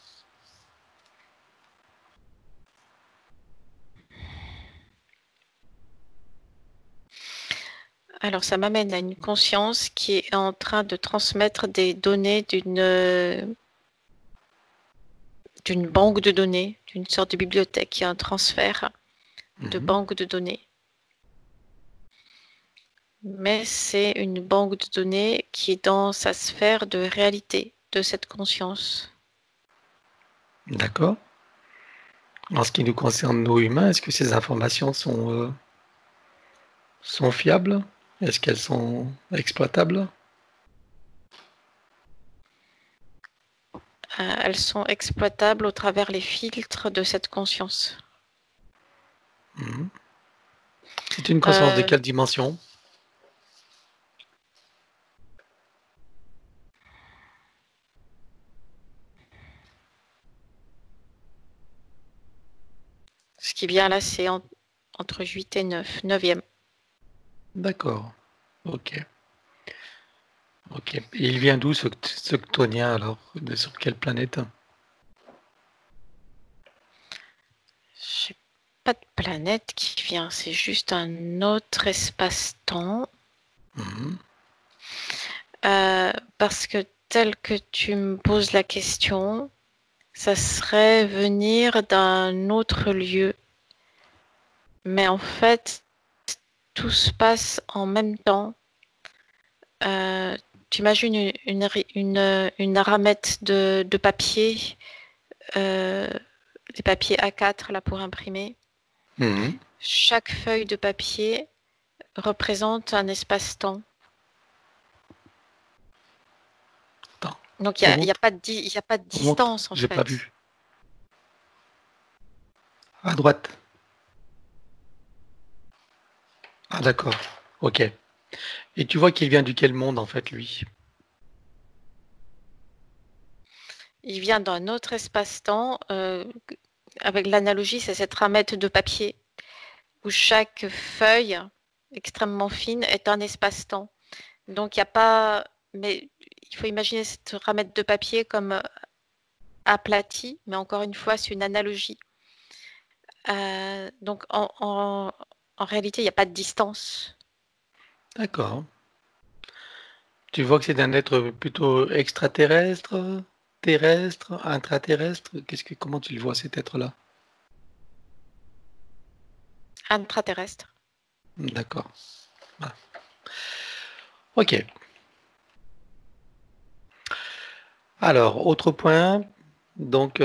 Alors, ça m'amène à une conscience qui est en train de transmettre des données d'une banque de données, d'une sorte de bibliothèque. Il y a un transfert de banque de données. Mais c'est une banque de données qui est dans sa sphère de réalité, de cette conscience. D'accord. En ce qui nous concerne, nous humains, est-ce que ces informations sont fiables? Est-ce qu'elles sont exploitables? Elles sont exploitables au travers les filtres de cette conscience. C'est une conscience de quelle dimension? Ce qui vient là, c'est entre 8 et 9, 9e. D'accord. Ok. Ok. Et il vient d'où ce chtonien alors? Sur quelle planète? J'ai pas de planète qui vient. C'est juste un autre espace-temps. Mhm. Parce que tel que tu me poses la question, ça serait venir d'un autre lieu. Mais en fait, tout se passe en même temps. Tu imagines une ramette de papier, des papiers A4 là pour imprimer. Mhm. Chaque feuille de papier représente un espace-temps. Attends, Donc il n'y a, remonte, pas de remonte. distance en J'ai pas fait. vu. À droite. Ah, d'accord. Ok. Et tu vois qu'il vient duquel monde, en fait, lui? Il vient d'un autre espace-temps. Avec l'analogie, c'est cette ramette de papier où chaque feuille extrêmement fine est un espace-temps. Donc il n'y a pas... Mais il faut imaginer cette ramette de papier comme aplatie, mais encore une fois, c'est une analogie. Donc en réalité, il n'y a pas de distance. D'accord. Tu vois que c'est un être plutôt extraterrestre, terrestre, intraterrestre? Comment tu le vois, cet être-là? Intraterrestre. D'accord. Ah. Ok. Alors, autre point. Donc,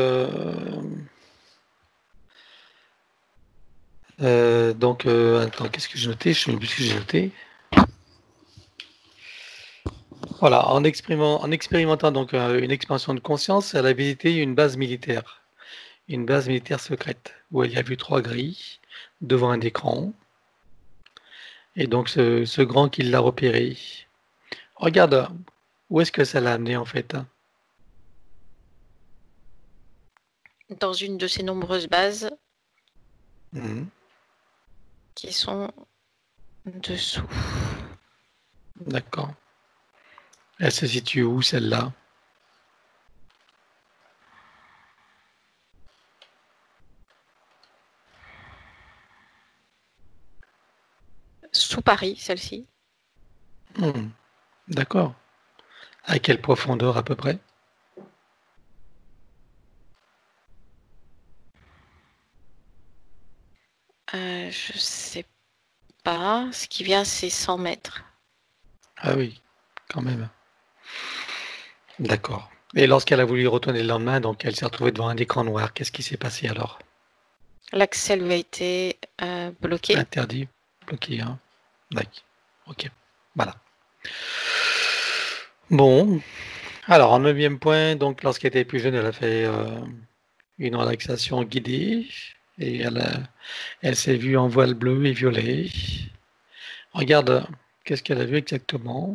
attends, qu'est-ce que j'ai noté? Je ne sais plus ce que j'ai noté. Voilà, en expérimentant donc une expansion de conscience, elle a visité une base militaire secrète, où elle y a vu 3 grilles devant un écran. Et donc ce grand qui l'a repéré. Regarde, où est-ce que ça l'a amené en fait, hein? Dans une de ces nombreuses bases Mhm. qui sont dessous. D'accord. Elle se situe où celle-là? Sous Paris, celle-ci. Hmm. D'accord. À quelle profondeur à peu près? Je sais pas. Ce qui vient, c'est 100 mètres. Ah oui, quand même. D'accord. Et lorsqu'elle a voulu retourner le lendemain, donc elle s'est retrouvée devant un écran noir. Qu'est-ce qui s'est passé alors? L'accès lui a été bloqué. Interdit, bloqué, hein? D'accord. Ok. Voilà. Bon. Alors, en neuvième point, donc lorsqu'elle était plus jeune, elle a fait une relaxation guidée et elle s'est vue en voile bleu et violet. Regarde, qu'est-ce qu'elle a vu exactement?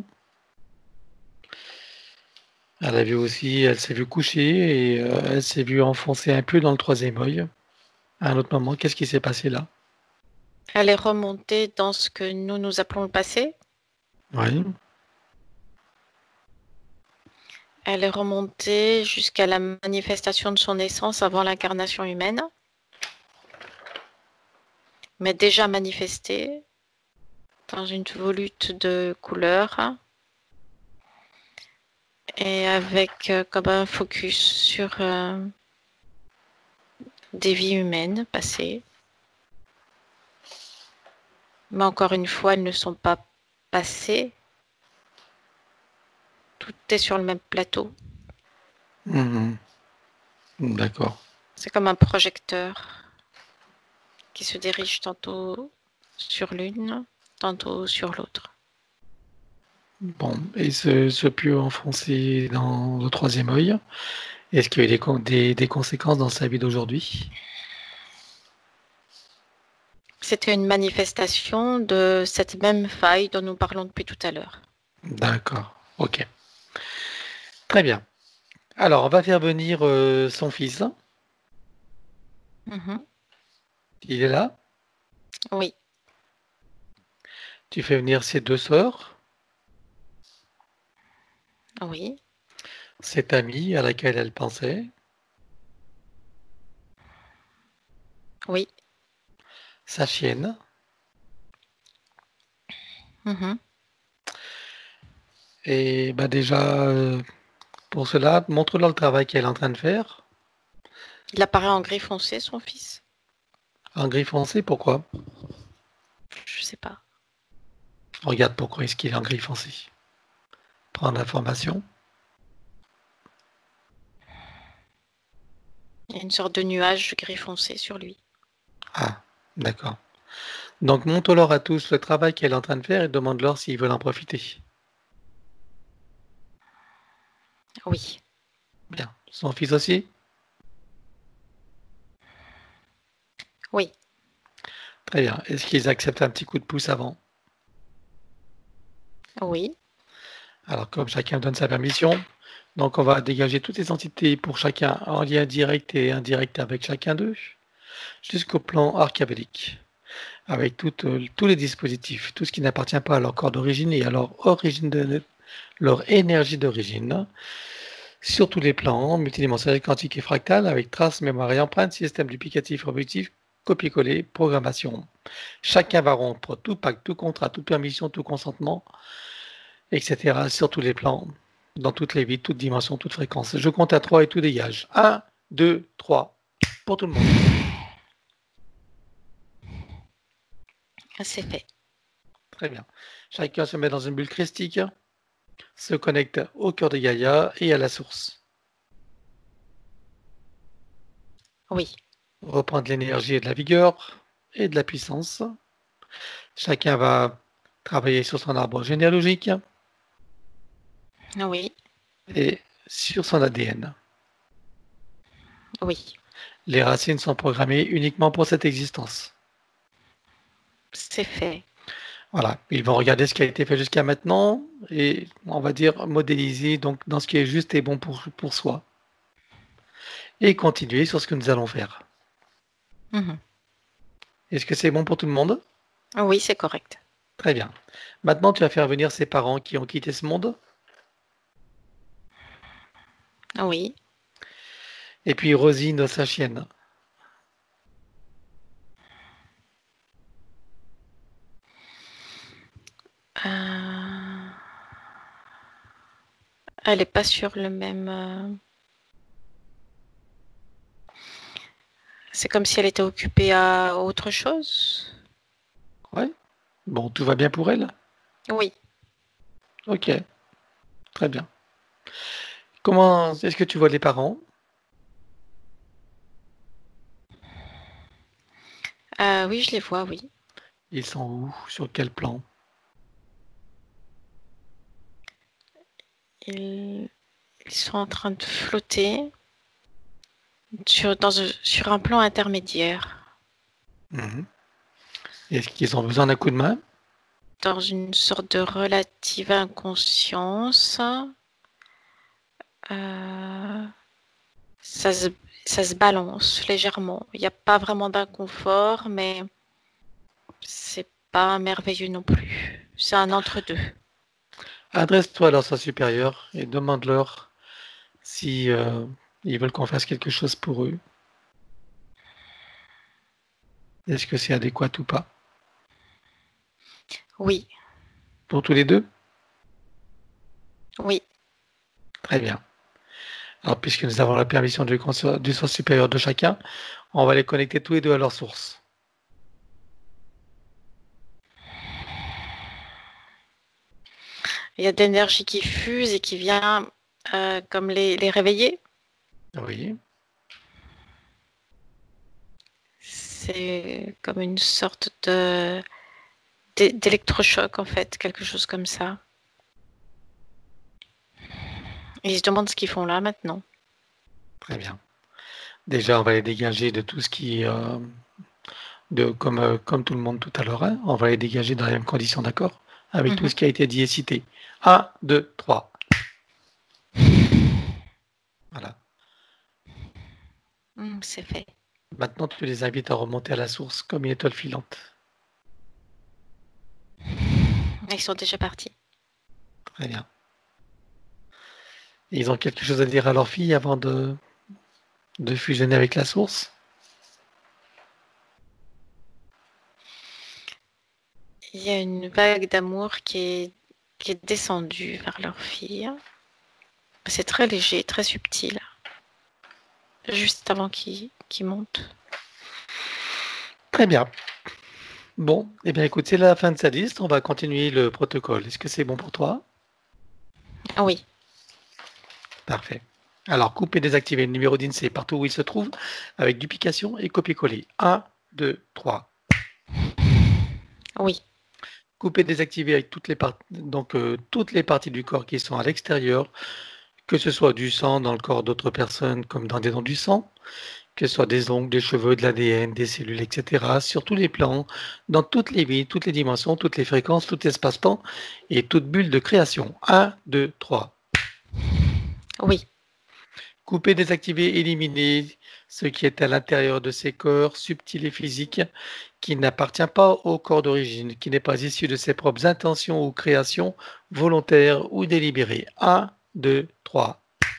Elle a vu aussi, elle s'est vue coucher et elle s'est vue enfoncer un peu dans le troisième œil. À un autre moment, qu'est-ce qui s'est passé là? Elle est remontée dans ce que nous appelons le passé. Oui, Elle est remontée jusqu'à la manifestation de son essence avant l'incarnation humaine, mais déjà manifestée dans une volute de couleurs et avec comme un focus sur des vies humaines passées. Mais encore une fois, elles ne sont pas passées. Tout est sur le même plateau. mhm. D'accord. C'est comme un projecteur qui se dirige tantôt sur l'une, tantôt sur l'autre. Bon, et ce pieu enfoncé dans le troisième œil, est-ce qu'il y a eu des conséquences dans sa vie d'aujourd'hui? C'était une manifestation de cette même faille dont nous parlons depuis tout à l'heure. D'accord, ok. Très bien. Alors, on va faire venir son fils. Mhm. Il est là. Oui, Tu fais venir ses 2 sœurs, oui, cette amie à laquelle elle pensait, oui. sa chienne. Mhm. Et bah déjà, pour cela, montre-leur le travail qu'elle est en train de faire. Il apparaît en gris foncé, son fils? En gris foncé, pourquoi? Je sais pas. Regarde pourquoi est-ce qu'il est en gris foncé. Prendre l'information. Il y a une sorte de nuage gris foncé sur lui. Ah, d'accord. Donc montre-leur à tous le travail qu'elle est en train de faire et demande-leur s'ils veulent en profiter. Oui. Bien. Son fils aussi? Oui. Très bien. Est-ce qu'ils acceptent un petit coup de pouce avant? Oui. Alors, comme chacun donne sa permission, donc on va dégager toutes les entités pour chacun en lien direct et indirect avec chacun d'eux, jusqu'au plan archiabélique, avec tous les dispositifs, tout ce qui n'appartient pas à leur corps d'origine et à leur énergie d'origine, sur tous les plans, multidimensionnels, quantiques et fractales, avec traces, mémoire et empreintes, système duplicatif, objectif, copier-coller, programmation. Chacun va rompre tout pacte, tout contrat, toute permission, tout consentement, etc. sur tous les plans, dans toutes les vides, toutes dimensions, toutes fréquences. Je compte à 3 et tout dégage. 1, 2, 3, pour tout le monde. C'est fait. Très bien. Chacun se met dans une bulle christique, se connecte au cœur de Gaïa et à la source. Oui. Reprend de l'énergie et de la vigueur et de la puissance. Chacun va travailler sur son arbre généalogique Oui. et sur son ADN. Oui. Les racines sont programmées uniquement pour cette existence. C'est fait. Voilà, ils vont regarder ce qui a été fait jusqu'à maintenant et on va dire modéliser donc dans ce qui est juste et bon pour soi et continuer sur ce que nous allons faire. Mhm. Est-ce que c'est bon pour tout le monde? Oui, c'est correct. Très bien. Maintenant, tu vas faire venir ses parents qui ont quitté ce monde Oui. et puis Rosine, sa chienne. Euh, Elle n'est pas sur le même. C'est comme si elle était occupée à autre chose. Ouais. Bon, tout va bien pour elle? Oui. Ok, très bien. Comment est-ce que tu vois les parents? Oui, je les vois, oui. Ils sont où? Sur quel plan? Ils, ils sont en train de flotter sur un plan intermédiaire, Mhm. Est-ce qu'ils ont besoin d'un coup de main? dans une sorte de relative inconscience. Euh, ça se, ça se balance légèrement. Il n'y a pas vraiment d'inconfort, mais c'est pas merveilleux non plus. C'est un entre-deux. Adresse-toi à leur soi supérieur et demande-leur si ils veulent qu'on fasse quelque chose pour eux. Est-ce que c'est adéquat ou pas? Oui, Pour tous les deux? oui. Très bien. Alors, puisque nous avons la permission du soi supérieur de chacun, on va les connecter tous les deux à leur source. Il y a de l'énergie qui fuse et qui vient comme les réveiller. Oui. C'est comme une sorte d'électrochoc, en fait, quelque chose comme ça. Et ils se demandent ce qu'ils font là maintenant. Très bien. Déjà, on va les dégager de tout ce qui, comme tout le monde tout à l'heure, hein, on va les dégager dans les mêmes conditions, d'accord? Avec tout Mhm. ce qui a été dit et cité. 1, 2, 3. Voilà. C'est fait. Maintenant, tu les invites à remonter à la source comme une étoile filante. Ils sont déjà partis. Très bien. Ils ont quelque chose à dire à leur fille avant de fusionner avec la source? il y a une vague d'amour qui est descendue vers leur fille. C'est très léger, très subtil, juste avant qu'il monte. Très bien. Bon, eh bien écoute, c'est la fin de sa liste. On va continuer le protocole. Est-ce que c'est bon pour toi? Oui, Parfait. Alors, couper et désactiver le numéro d'INSEE partout où il se trouve avec duplication et copier-coller. 1, 2, 3. oui, Couper et désactiver avec toutes les parties du corps qui sont à l'extérieur, que ce soit du sang dans le corps d'autres personnes comme dans des dons du sang, que ce soit des ongles, des cheveux, de l'ADN, des cellules, etc., sur tous les plans, dans toutes les vies, toutes les dimensions, toutes les fréquences, tout espace-temps et toute bulle de création. 1, 2, 3. oui, Couper, désactiver, éliminer ce qui est à l'intérieur de ces corps subtils et physiques, qui n'appartient pas au corps d'origine, qui n'est pas issu de ses propres intentions ou créations, volontaires ou délibérées. 1, 2, 3.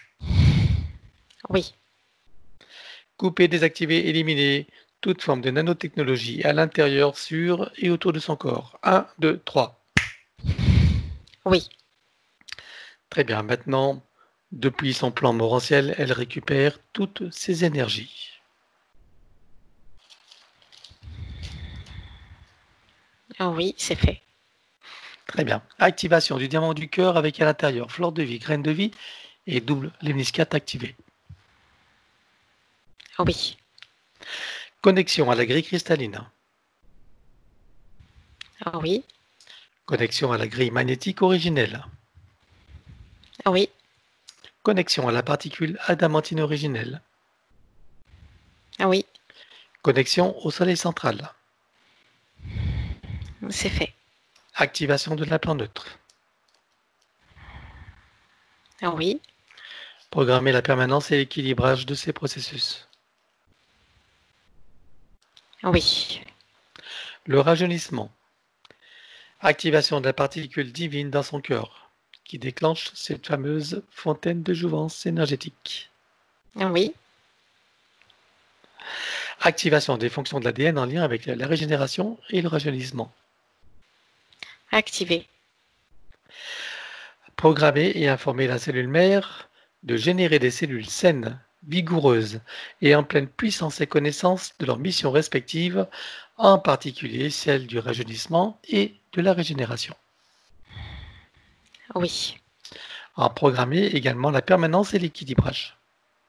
oui, Couper, désactiver, éliminer toute forme de nanotechnologie à l'intérieur, sur et autour de son corps. 1, 2, 3. oui. Très bien. Maintenant, depuis son plan morantiel, elle récupère toutes ses énergies. Oui, c'est fait. Très bien. Activation du diamant du cœur avec à l'intérieur fleur de vie, graine de vie et double lemniscate activé. Oui, Connexion à la grille cristalline. oui, Connexion à la grille magnétique originelle. oui, Connexion à la particule adamantine originelle. oui, Connexion au soleil central. c'est fait. Activation de l'implant neutre. Oui, Programmer la permanence et l'équilibrage de ces processus. oui, Le rajeunissement. Activation de la particule divine dans son cœur, qui déclenche cette fameuse fontaine de jouvence énergétique. oui, Activation des fonctions de l'ADN en lien avec la régénération et le rajeunissement. activé. Programmer et informer la cellule mère de générer des cellules saines, vigoureuses et en pleine puissance et connaissance de leurs missions respectives, en particulier celle du rajeunissement et de la régénération. Oui, En programmer également la permanence et l'équilibrage.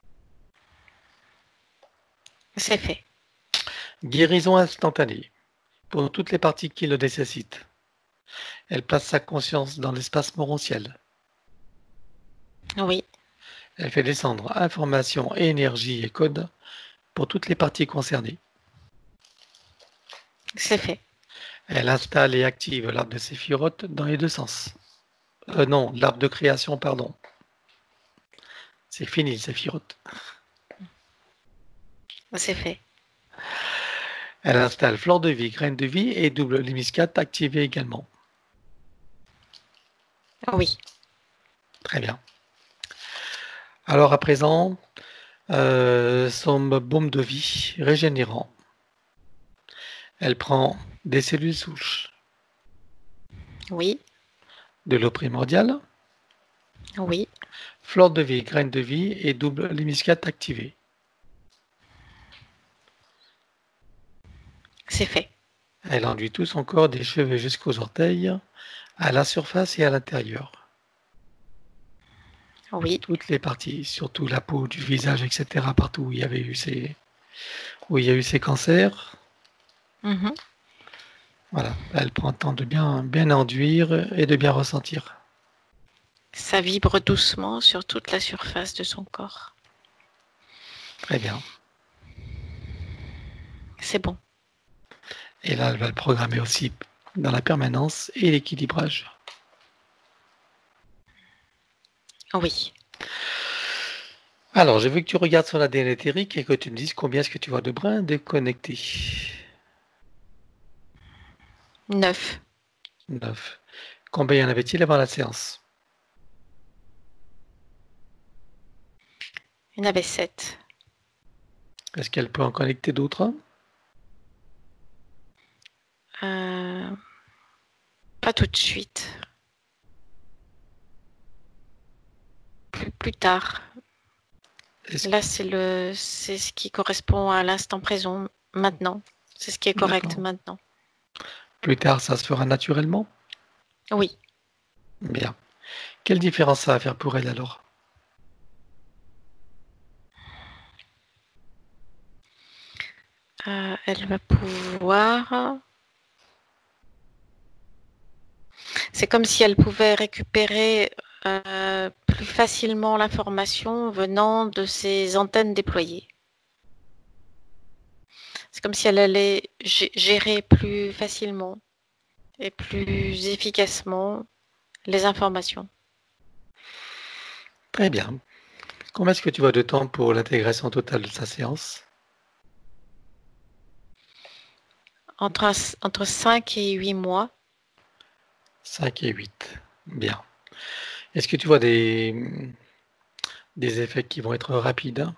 c'est fait. Guérison instantanée pour toutes les parties qui le nécessitent. Elle place sa conscience dans l'espace morantiel. Oui, Elle fait descendre information, énergie et code pour toutes les parties concernées. c'est fait. Elle installe et active l'arbre de Séphiroth dans les deux sens. Non, l'arbre de création, pardon. C'est fini le Séphiroth. C'est fait. Elle installe fleur de vie, graine de vie et double lemniscate activé également. Oui, Très bien. Alors à présent, son baume de vie régénérant. Elle prend des cellules souches, oui, de l'eau primordiale, oui, fleur de vie, graine de vie et double lemniscate activé. c'est fait. Elle enduit tout son corps des cheveux jusqu'aux orteils, à la surface et à l'intérieur. Oui, Toutes les parties, surtout la peau, du visage, etc., partout où il y avait eu où il y a eu ces cancers. mhm. Voilà, elle prend le temps de bien enduire et de bien ressentir. Ça vibre doucement sur toute la surface de son corps. Très bien. C'est bon. Et là, elle va le programmer aussi dans la permanence et l'équilibrage. Oui, Alors, je veux que tu regardes son ADN éthérique et que tu me dises combien est-ce que tu vois de brins déconnectés. 9. 9. Combien y en avait-il avant la séance? Il y en avait 7. Est-ce qu'elle peut en connecter d'autres? Pas tout de suite. Plus tard. Là, c'est ce qui correspond à l'instant présent, maintenant. C'est ce qui est correct maintenant. Plus tard, ça se fera naturellement? Oui. Bien. Quelle différence ça va faire pour elle alors? Elle va pouvoir... C'est comme si elle pouvait récupérer plus facilement l'information venant de ses antennes déployées. C'est comme si elle allait gérer plus facilement et plus efficacement les informations. Très bien. Combien est-ce que tu vois de temps pour l'intégration totale de sa séance? Entre 5 et 8 mois. 5 et 8. Bien. Est-ce que tu vois des effets qui vont être rapides?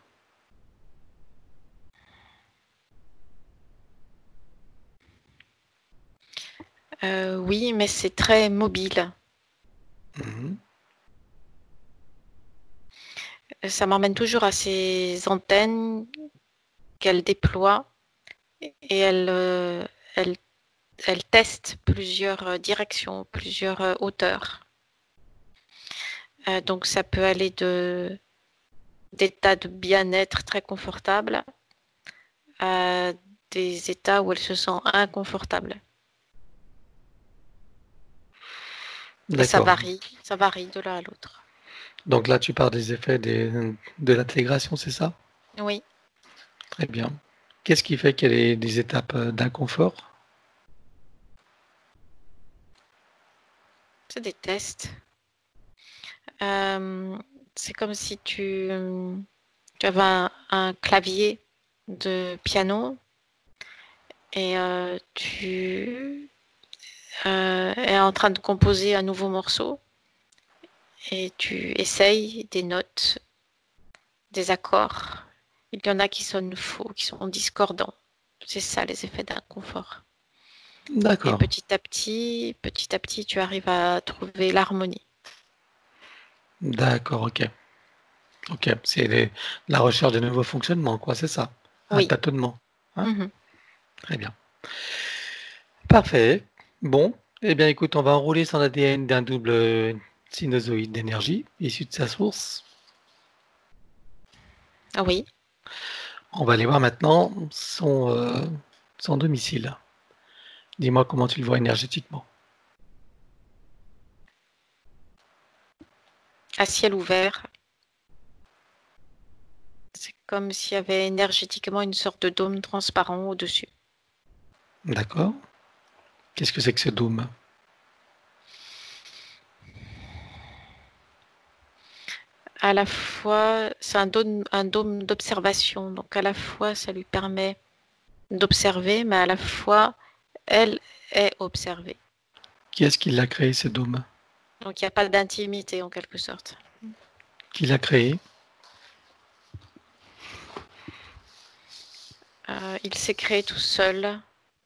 Oui, mais c'est très mobile. Mhm. Ça m'emmène toujours à ces antennes qu'elle déploie et elle teste plusieurs directions, plusieurs hauteurs. Donc ça peut aller d'états de bien-être très confortables à des états où elle se sent inconfortable. Et ça varie de l'un à l'autre. Donc là, tu parles des effets de l'intégration, c'est ça? Oui. Très bien. Qu'est-ce qui fait qu'elle ait des étapes d'inconfort? C'est des tests. C'est comme si tu avais un clavier de piano et tu es en train de composer un nouveau morceau et tu essayes des notes, des accords. Il y en a qui sonnent faux, qui sont discordants. C'est ça les effets d'inconfort. Et D'accord. petit à petit, tu arrives à trouver l'harmonie. D'accord, ok. Ok, c'est la recherche de nouveaux fonctionnements, quoi, c'est ça? Un Oui. tâtonnement. Hein? Mhm. Très bien. Parfait. Bon, eh bien écoute, on va enrouler son ADN d'un double sinusoïde d'énergie issu de sa source. Ah oui. On va aller voir maintenant son domicile. Dis-moi comment tu le vois énergétiquement. À ciel ouvert. C'est comme s'il y avait énergétiquement une sorte de dôme transparent au-dessus. D'accord. Qu'est-ce que c'est que ce dôme? À la fois, c'est un dôme d'observation. Donc à la fois, ça lui permet d'observer, mais à la fois, elle est observée. Qui est-ce qui l'a créé, ce dôme? Donc il n'y a pas d'intimité en quelque sorte. Qui l'a créé? Il s'est créé tout seul.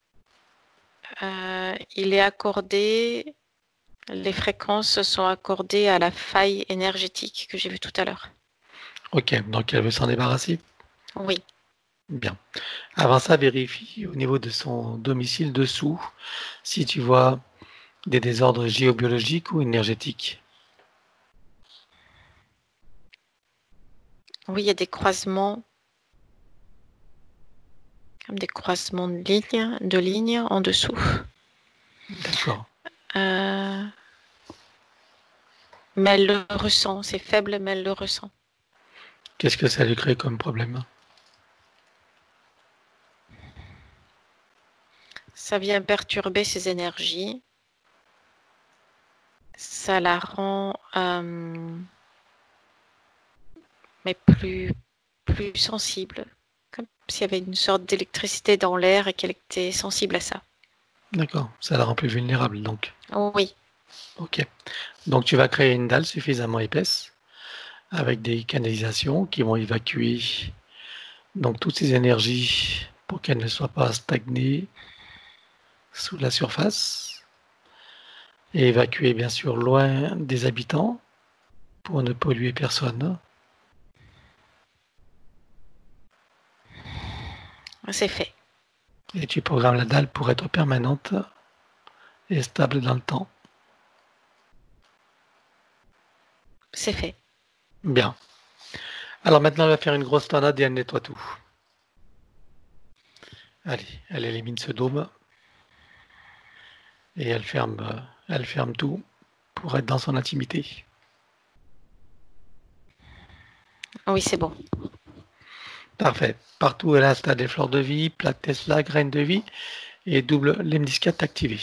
Il est accordé, les fréquences sont accordées à la faille énergétique que j'ai vue tout à l'heure. Ok, donc elle veut s'en débarrasser? Oui. Bien. Avant ça, vérifie au niveau de son domicile dessous si tu vois des désordres géobiologiques ou énergétiques. Oui, il y a des croisements, comme des croisements de lignes en dessous. D'accord. Mais elle le ressent, c'est faible, mais elle le ressent. Qu'est-ce que ça lui crée comme problème? Ça vient perturber ses énergies. Ça la rend mais plus sensible, comme s'il y avait une sorte d'électricité dans l'air et qu'elle était sensible à ça. D'accord, ça la rend plus vulnérable donc. Oui. Ok. Donc tu vas créer une dalle suffisamment épaisse avec des canalisations qui vont évacuer donc toutes ces énergies pour qu'elles ne soient pas stagnées sous la surface. et évacuer bien sûr loin des habitants pour ne polluer personne. C'est fait. Et tu programmes la dalle pour être permanente et stable dans le temps. C'est fait. Bien. Alors maintenant, elle va faire une grosse tornade et elle nettoie tout. Allez, elle élimine ce dôme et elle ferme tout pour être dans son intimité. Oui, c'est bon. Parfait. Partout, elle installe des fleurs de vie, plaques Tesla, graines de vie et double lemniscate activé.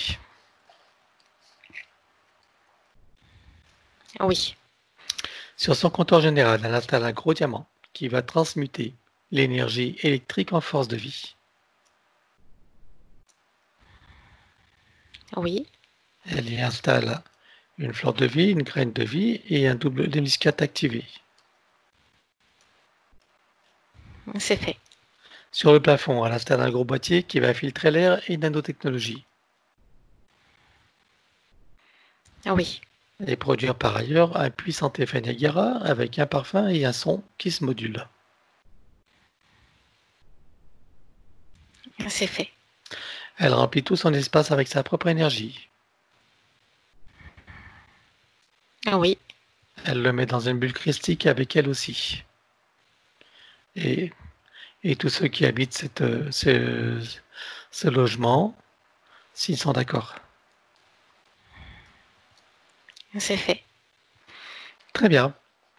Oui. Sur son compteur général, elle installe un gros diamant qui va transmuter l'énergie électrique en force de vie. Oui. Elle y installe une fleur de vie, une graine de vie et un double lemniscate activé. C'est fait. Sur le plafond, elle installe un gros boîtier qui va filtrer l'air et nanotechnologie. Oui. Et produire par ailleurs un puissant effet Niagara avec un parfum et un son qui se modulent. C'est fait. Elle remplit tout son espace avec sa propre énergie. Oui. Elle le met dans une bulle christique avec elle aussi. Et, et tous ceux qui habitent ce logement, s'ils sont d'accord. C'est fait. Très bien.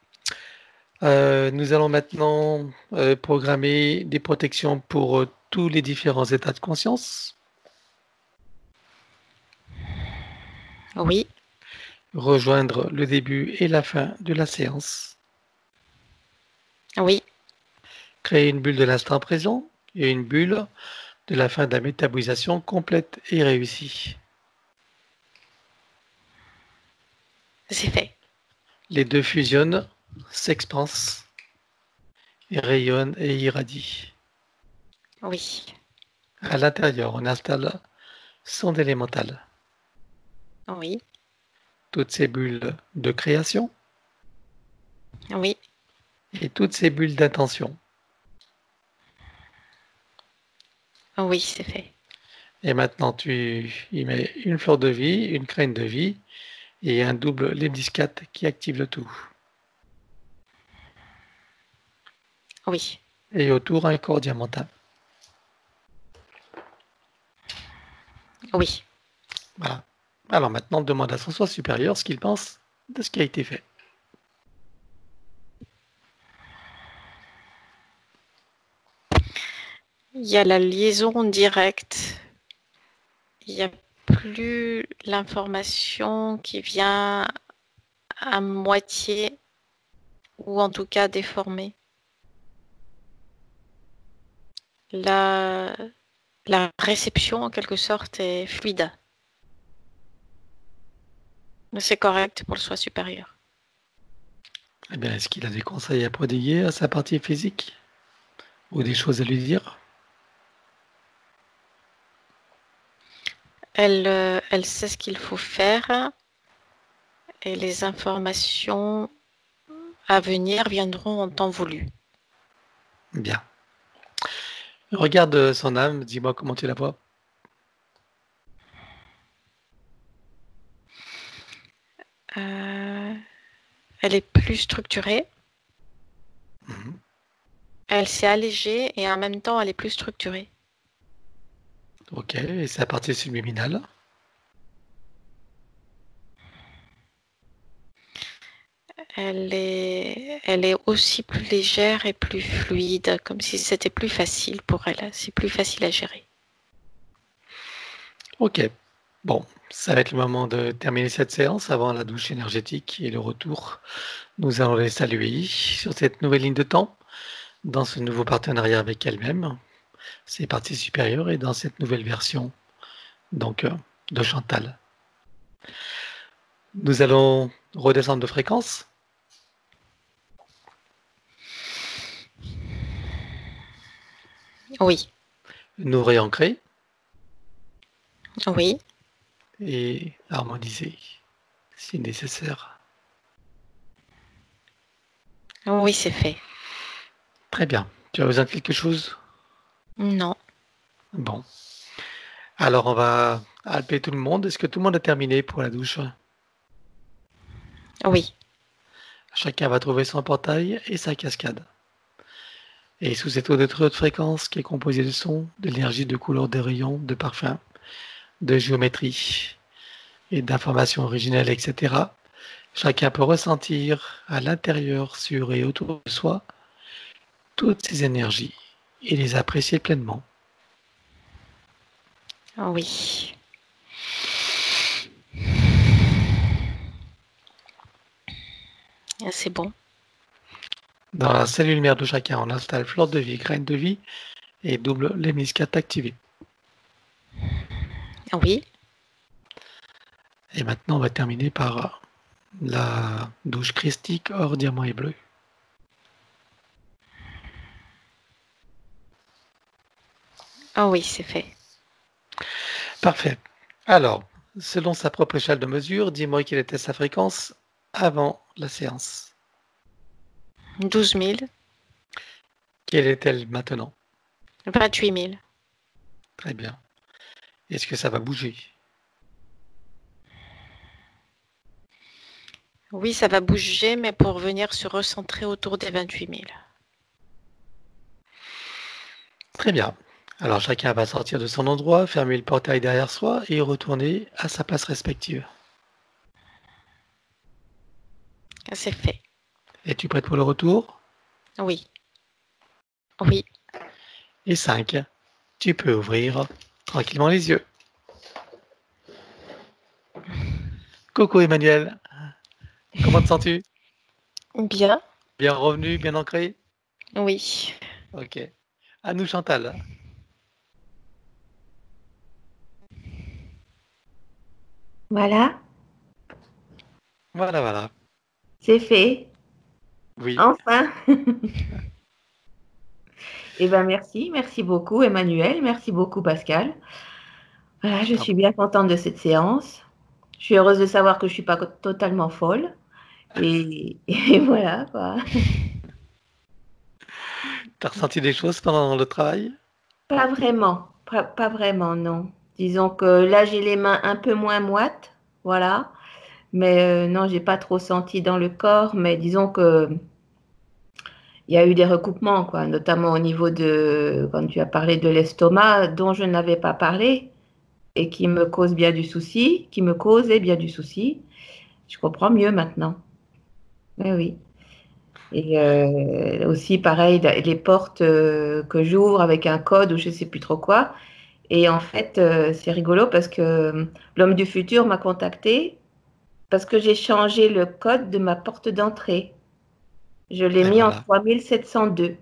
Nous allons maintenant programmer des protections pour tous les différents états de conscience. Oui. Rejoindre le début et la fin de la séance. Oui. Créer une bulle de l'instant présent et une bulle de la fin de la métabolisation complète et réussie. C'est fait. Les deux fusionnent, s'expansent, et rayonnent et irradient. Oui. À l'intérieur, on installe sonde élémentale. Oui. Toutes ces bulles de création Oui. et toutes ces bulles d'intention. Oui, c'est fait. Et maintenant, tu y mets une fleur de vie, une graine de vie et un double lemniscate qui active le tout. Oui. Et autour, un corps diamantin. Oui. Voilà. Alors maintenant, demande à son soi supérieur ce qu'il pense de ce qui a été fait. Il y a la liaison directe. Il n'y a plus l'information qui vient à moitié ou en tout cas déformée. La réception en quelque sorte est fluide. Mais c'est correct pour le soi supérieur. Eh bien, est-ce qu'il a des conseils à prodiguer à sa partie physique ou des choses à lui dire? Elle sait ce qu'il faut faire et les informations à venir viendront en temps voulu. Bien. Regarde son âme, dis-moi comment tu la vois. Elle est plus structurée. Mhm. Elle s'est allégée et en même temps elle est plus structurée. Ok, et sa partie subliminale? Elle est aussi plus légère et plus fluide, comme si c'était plus facile pour elle. C'est plus facile à gérer. Ok. Bon, ça va être le moment de terminer cette séance avant la douche énergétique et le retour. Nous allons les saluer sur cette nouvelle ligne de temps, dans ce nouveau partenariat avec elle-même, ses parties supérieures et dans cette nouvelle version donc de Chantal. Nous allons redescendre de fréquence. Oui, Nous réancrer oui, et harmoniser si nécessaire. Oui, c'est fait. Très bien. Tu as besoin de quelque chose? Non. Bon. Alors, on va appeler tout le monde. Est-ce que tout le monde a terminé pour la douche? Oui. Chacun va trouver son portail et sa cascade. Et sous cette eau de très haute fréquence qui est composée de sons, d'énergie, de couleurs, de rayons, de parfums, de géométrie et d'informations originelles, etc., chacun peut ressentir à l'intérieur, sur et autour de soi toutes ces énergies et les apprécier pleinement. Oui. C'est bon. Dans la cellule mère de chacun, on installe fleur de vie, graine de vie et double l'hémiscate activé. Oui. Et maintenant, on va terminer par la douche christique or diamant et bleu. Oui, c'est fait. Parfait. Alors, selon sa propre échelle de mesure, dis-moi quelle était sa fréquence avant la séance. 12 000. Quelle est-elle maintenant? 28 000. Très bien. Est-ce que ça va bouger? Oui, ça va bouger, mais pour venir se recentrer autour des 28 000. Très bien. Alors chacun va sortir de son endroit, fermer le portail derrière soi et retourner à sa place respective. C'est fait. Es-tu prête pour le retour? Oui. Oui. Et 5. Tu peux ouvrir tranquillement les yeux. Coucou Emmanuel. Comment te sens-tu? Bien. Bien revenu, bien ancré? Oui. Ok. À nous Chantal. Voilà, Voilà, voilà. c'est fait. Oui. Enfin. Eh bien, merci beaucoup Emmanuel, merci beaucoup Pascal. Voilà, je Ah, suis bien contente de cette séance. Je suis heureuse de savoir que je ne suis pas totalement folle. Et voilà, quoi. t'as ressenti des choses pendant le travail? Pas vraiment, non. Disons que là, j'ai les mains un peu moins moites, voilà. Mais non, j'ai pas trop senti dans le corps, mais disons que il y a eu des recoupements, quoi, notamment au niveau de, quand tu as parlé de l'estomac, dont je n'avais pas parlé et qui me cause bien du souci, qui me causait bien du souci. Je comprends mieux maintenant. Oui, oui. Et aussi, pareil, les portes que j'ouvre avec un code ou je ne sais plus trop quoi. Et en fait, c'est rigolo parce que l'homme du futur m'a contacté parce que j'ai changé le code de ma porte d'entrée. Je l'ai Et mis en voilà. 3702.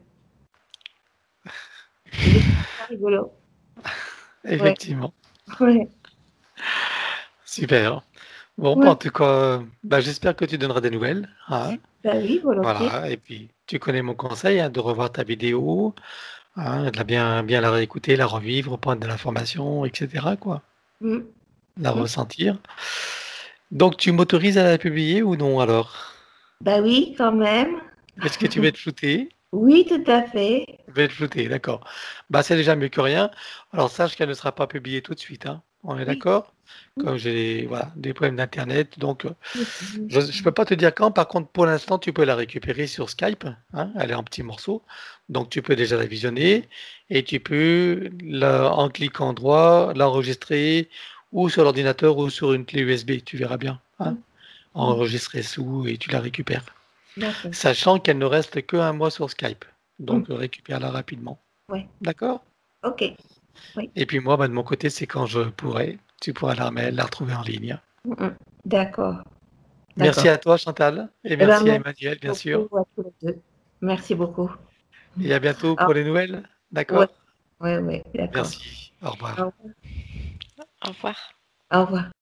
C'est rigolo. Ouais, Effectivement. ouais, Super. Bon, bah, ouais. en tout cas, bah, j'espère que tu donneras des nouvelles, hein. Ben oui, volontiers. Voilà. Et puis, tu connais mon conseil, hein, de revoir ta vidéo, hein, de la bien la réécouter, la revivre, prendre de l'information, etc., quoi. Mm, La mm. ressentir. Donc, tu m'autorises à la publier ou non alors? Ben oui, quand même. Est-ce que tu veux être flouté? Oui, tout à fait. Je vais être flouté, d'accord. Bah, c'est déjà mieux que rien. Alors, sache qu'elle ne sera pas publiée tout de suite, hein. On est Oui. d'accord? Mm, Comme j'ai voilà, des problèmes d'internet, donc mm, je ne peux pas te dire quand. Par contre, pour l'instant, tu peux la récupérer sur Skype, hein. Elle est en petits morceaux, donc tu peux déjà la visionner et tu peux, en cliquant droit, l'enregistrer ou sur l'ordinateur ou sur une clé USB. Tu verras bien, hein. mm, mm. Enregistrer sous et tu la récupères. D'accord. Sachant qu'elle ne reste qu'un mois sur Skype, donc Mm, récupère-la rapidement. ouais. D'accord? Ok. Oui. Et puis moi, bah, de mon côté, c'est quand je pourrai, tu pourras la retrouver en ligne. Mm, mm. D'accord. Merci D'accord. à toi, Chantal, et Eh ben, merci à merci Emmanuel, bien sûr. beaucoup à tous les deux. Merci beaucoup. Et à bientôt Ah, pour les nouvelles. ouais, D'accord? ouais, ouais, d'accord. Merci. Au revoir. Au Au revoir. au revoir.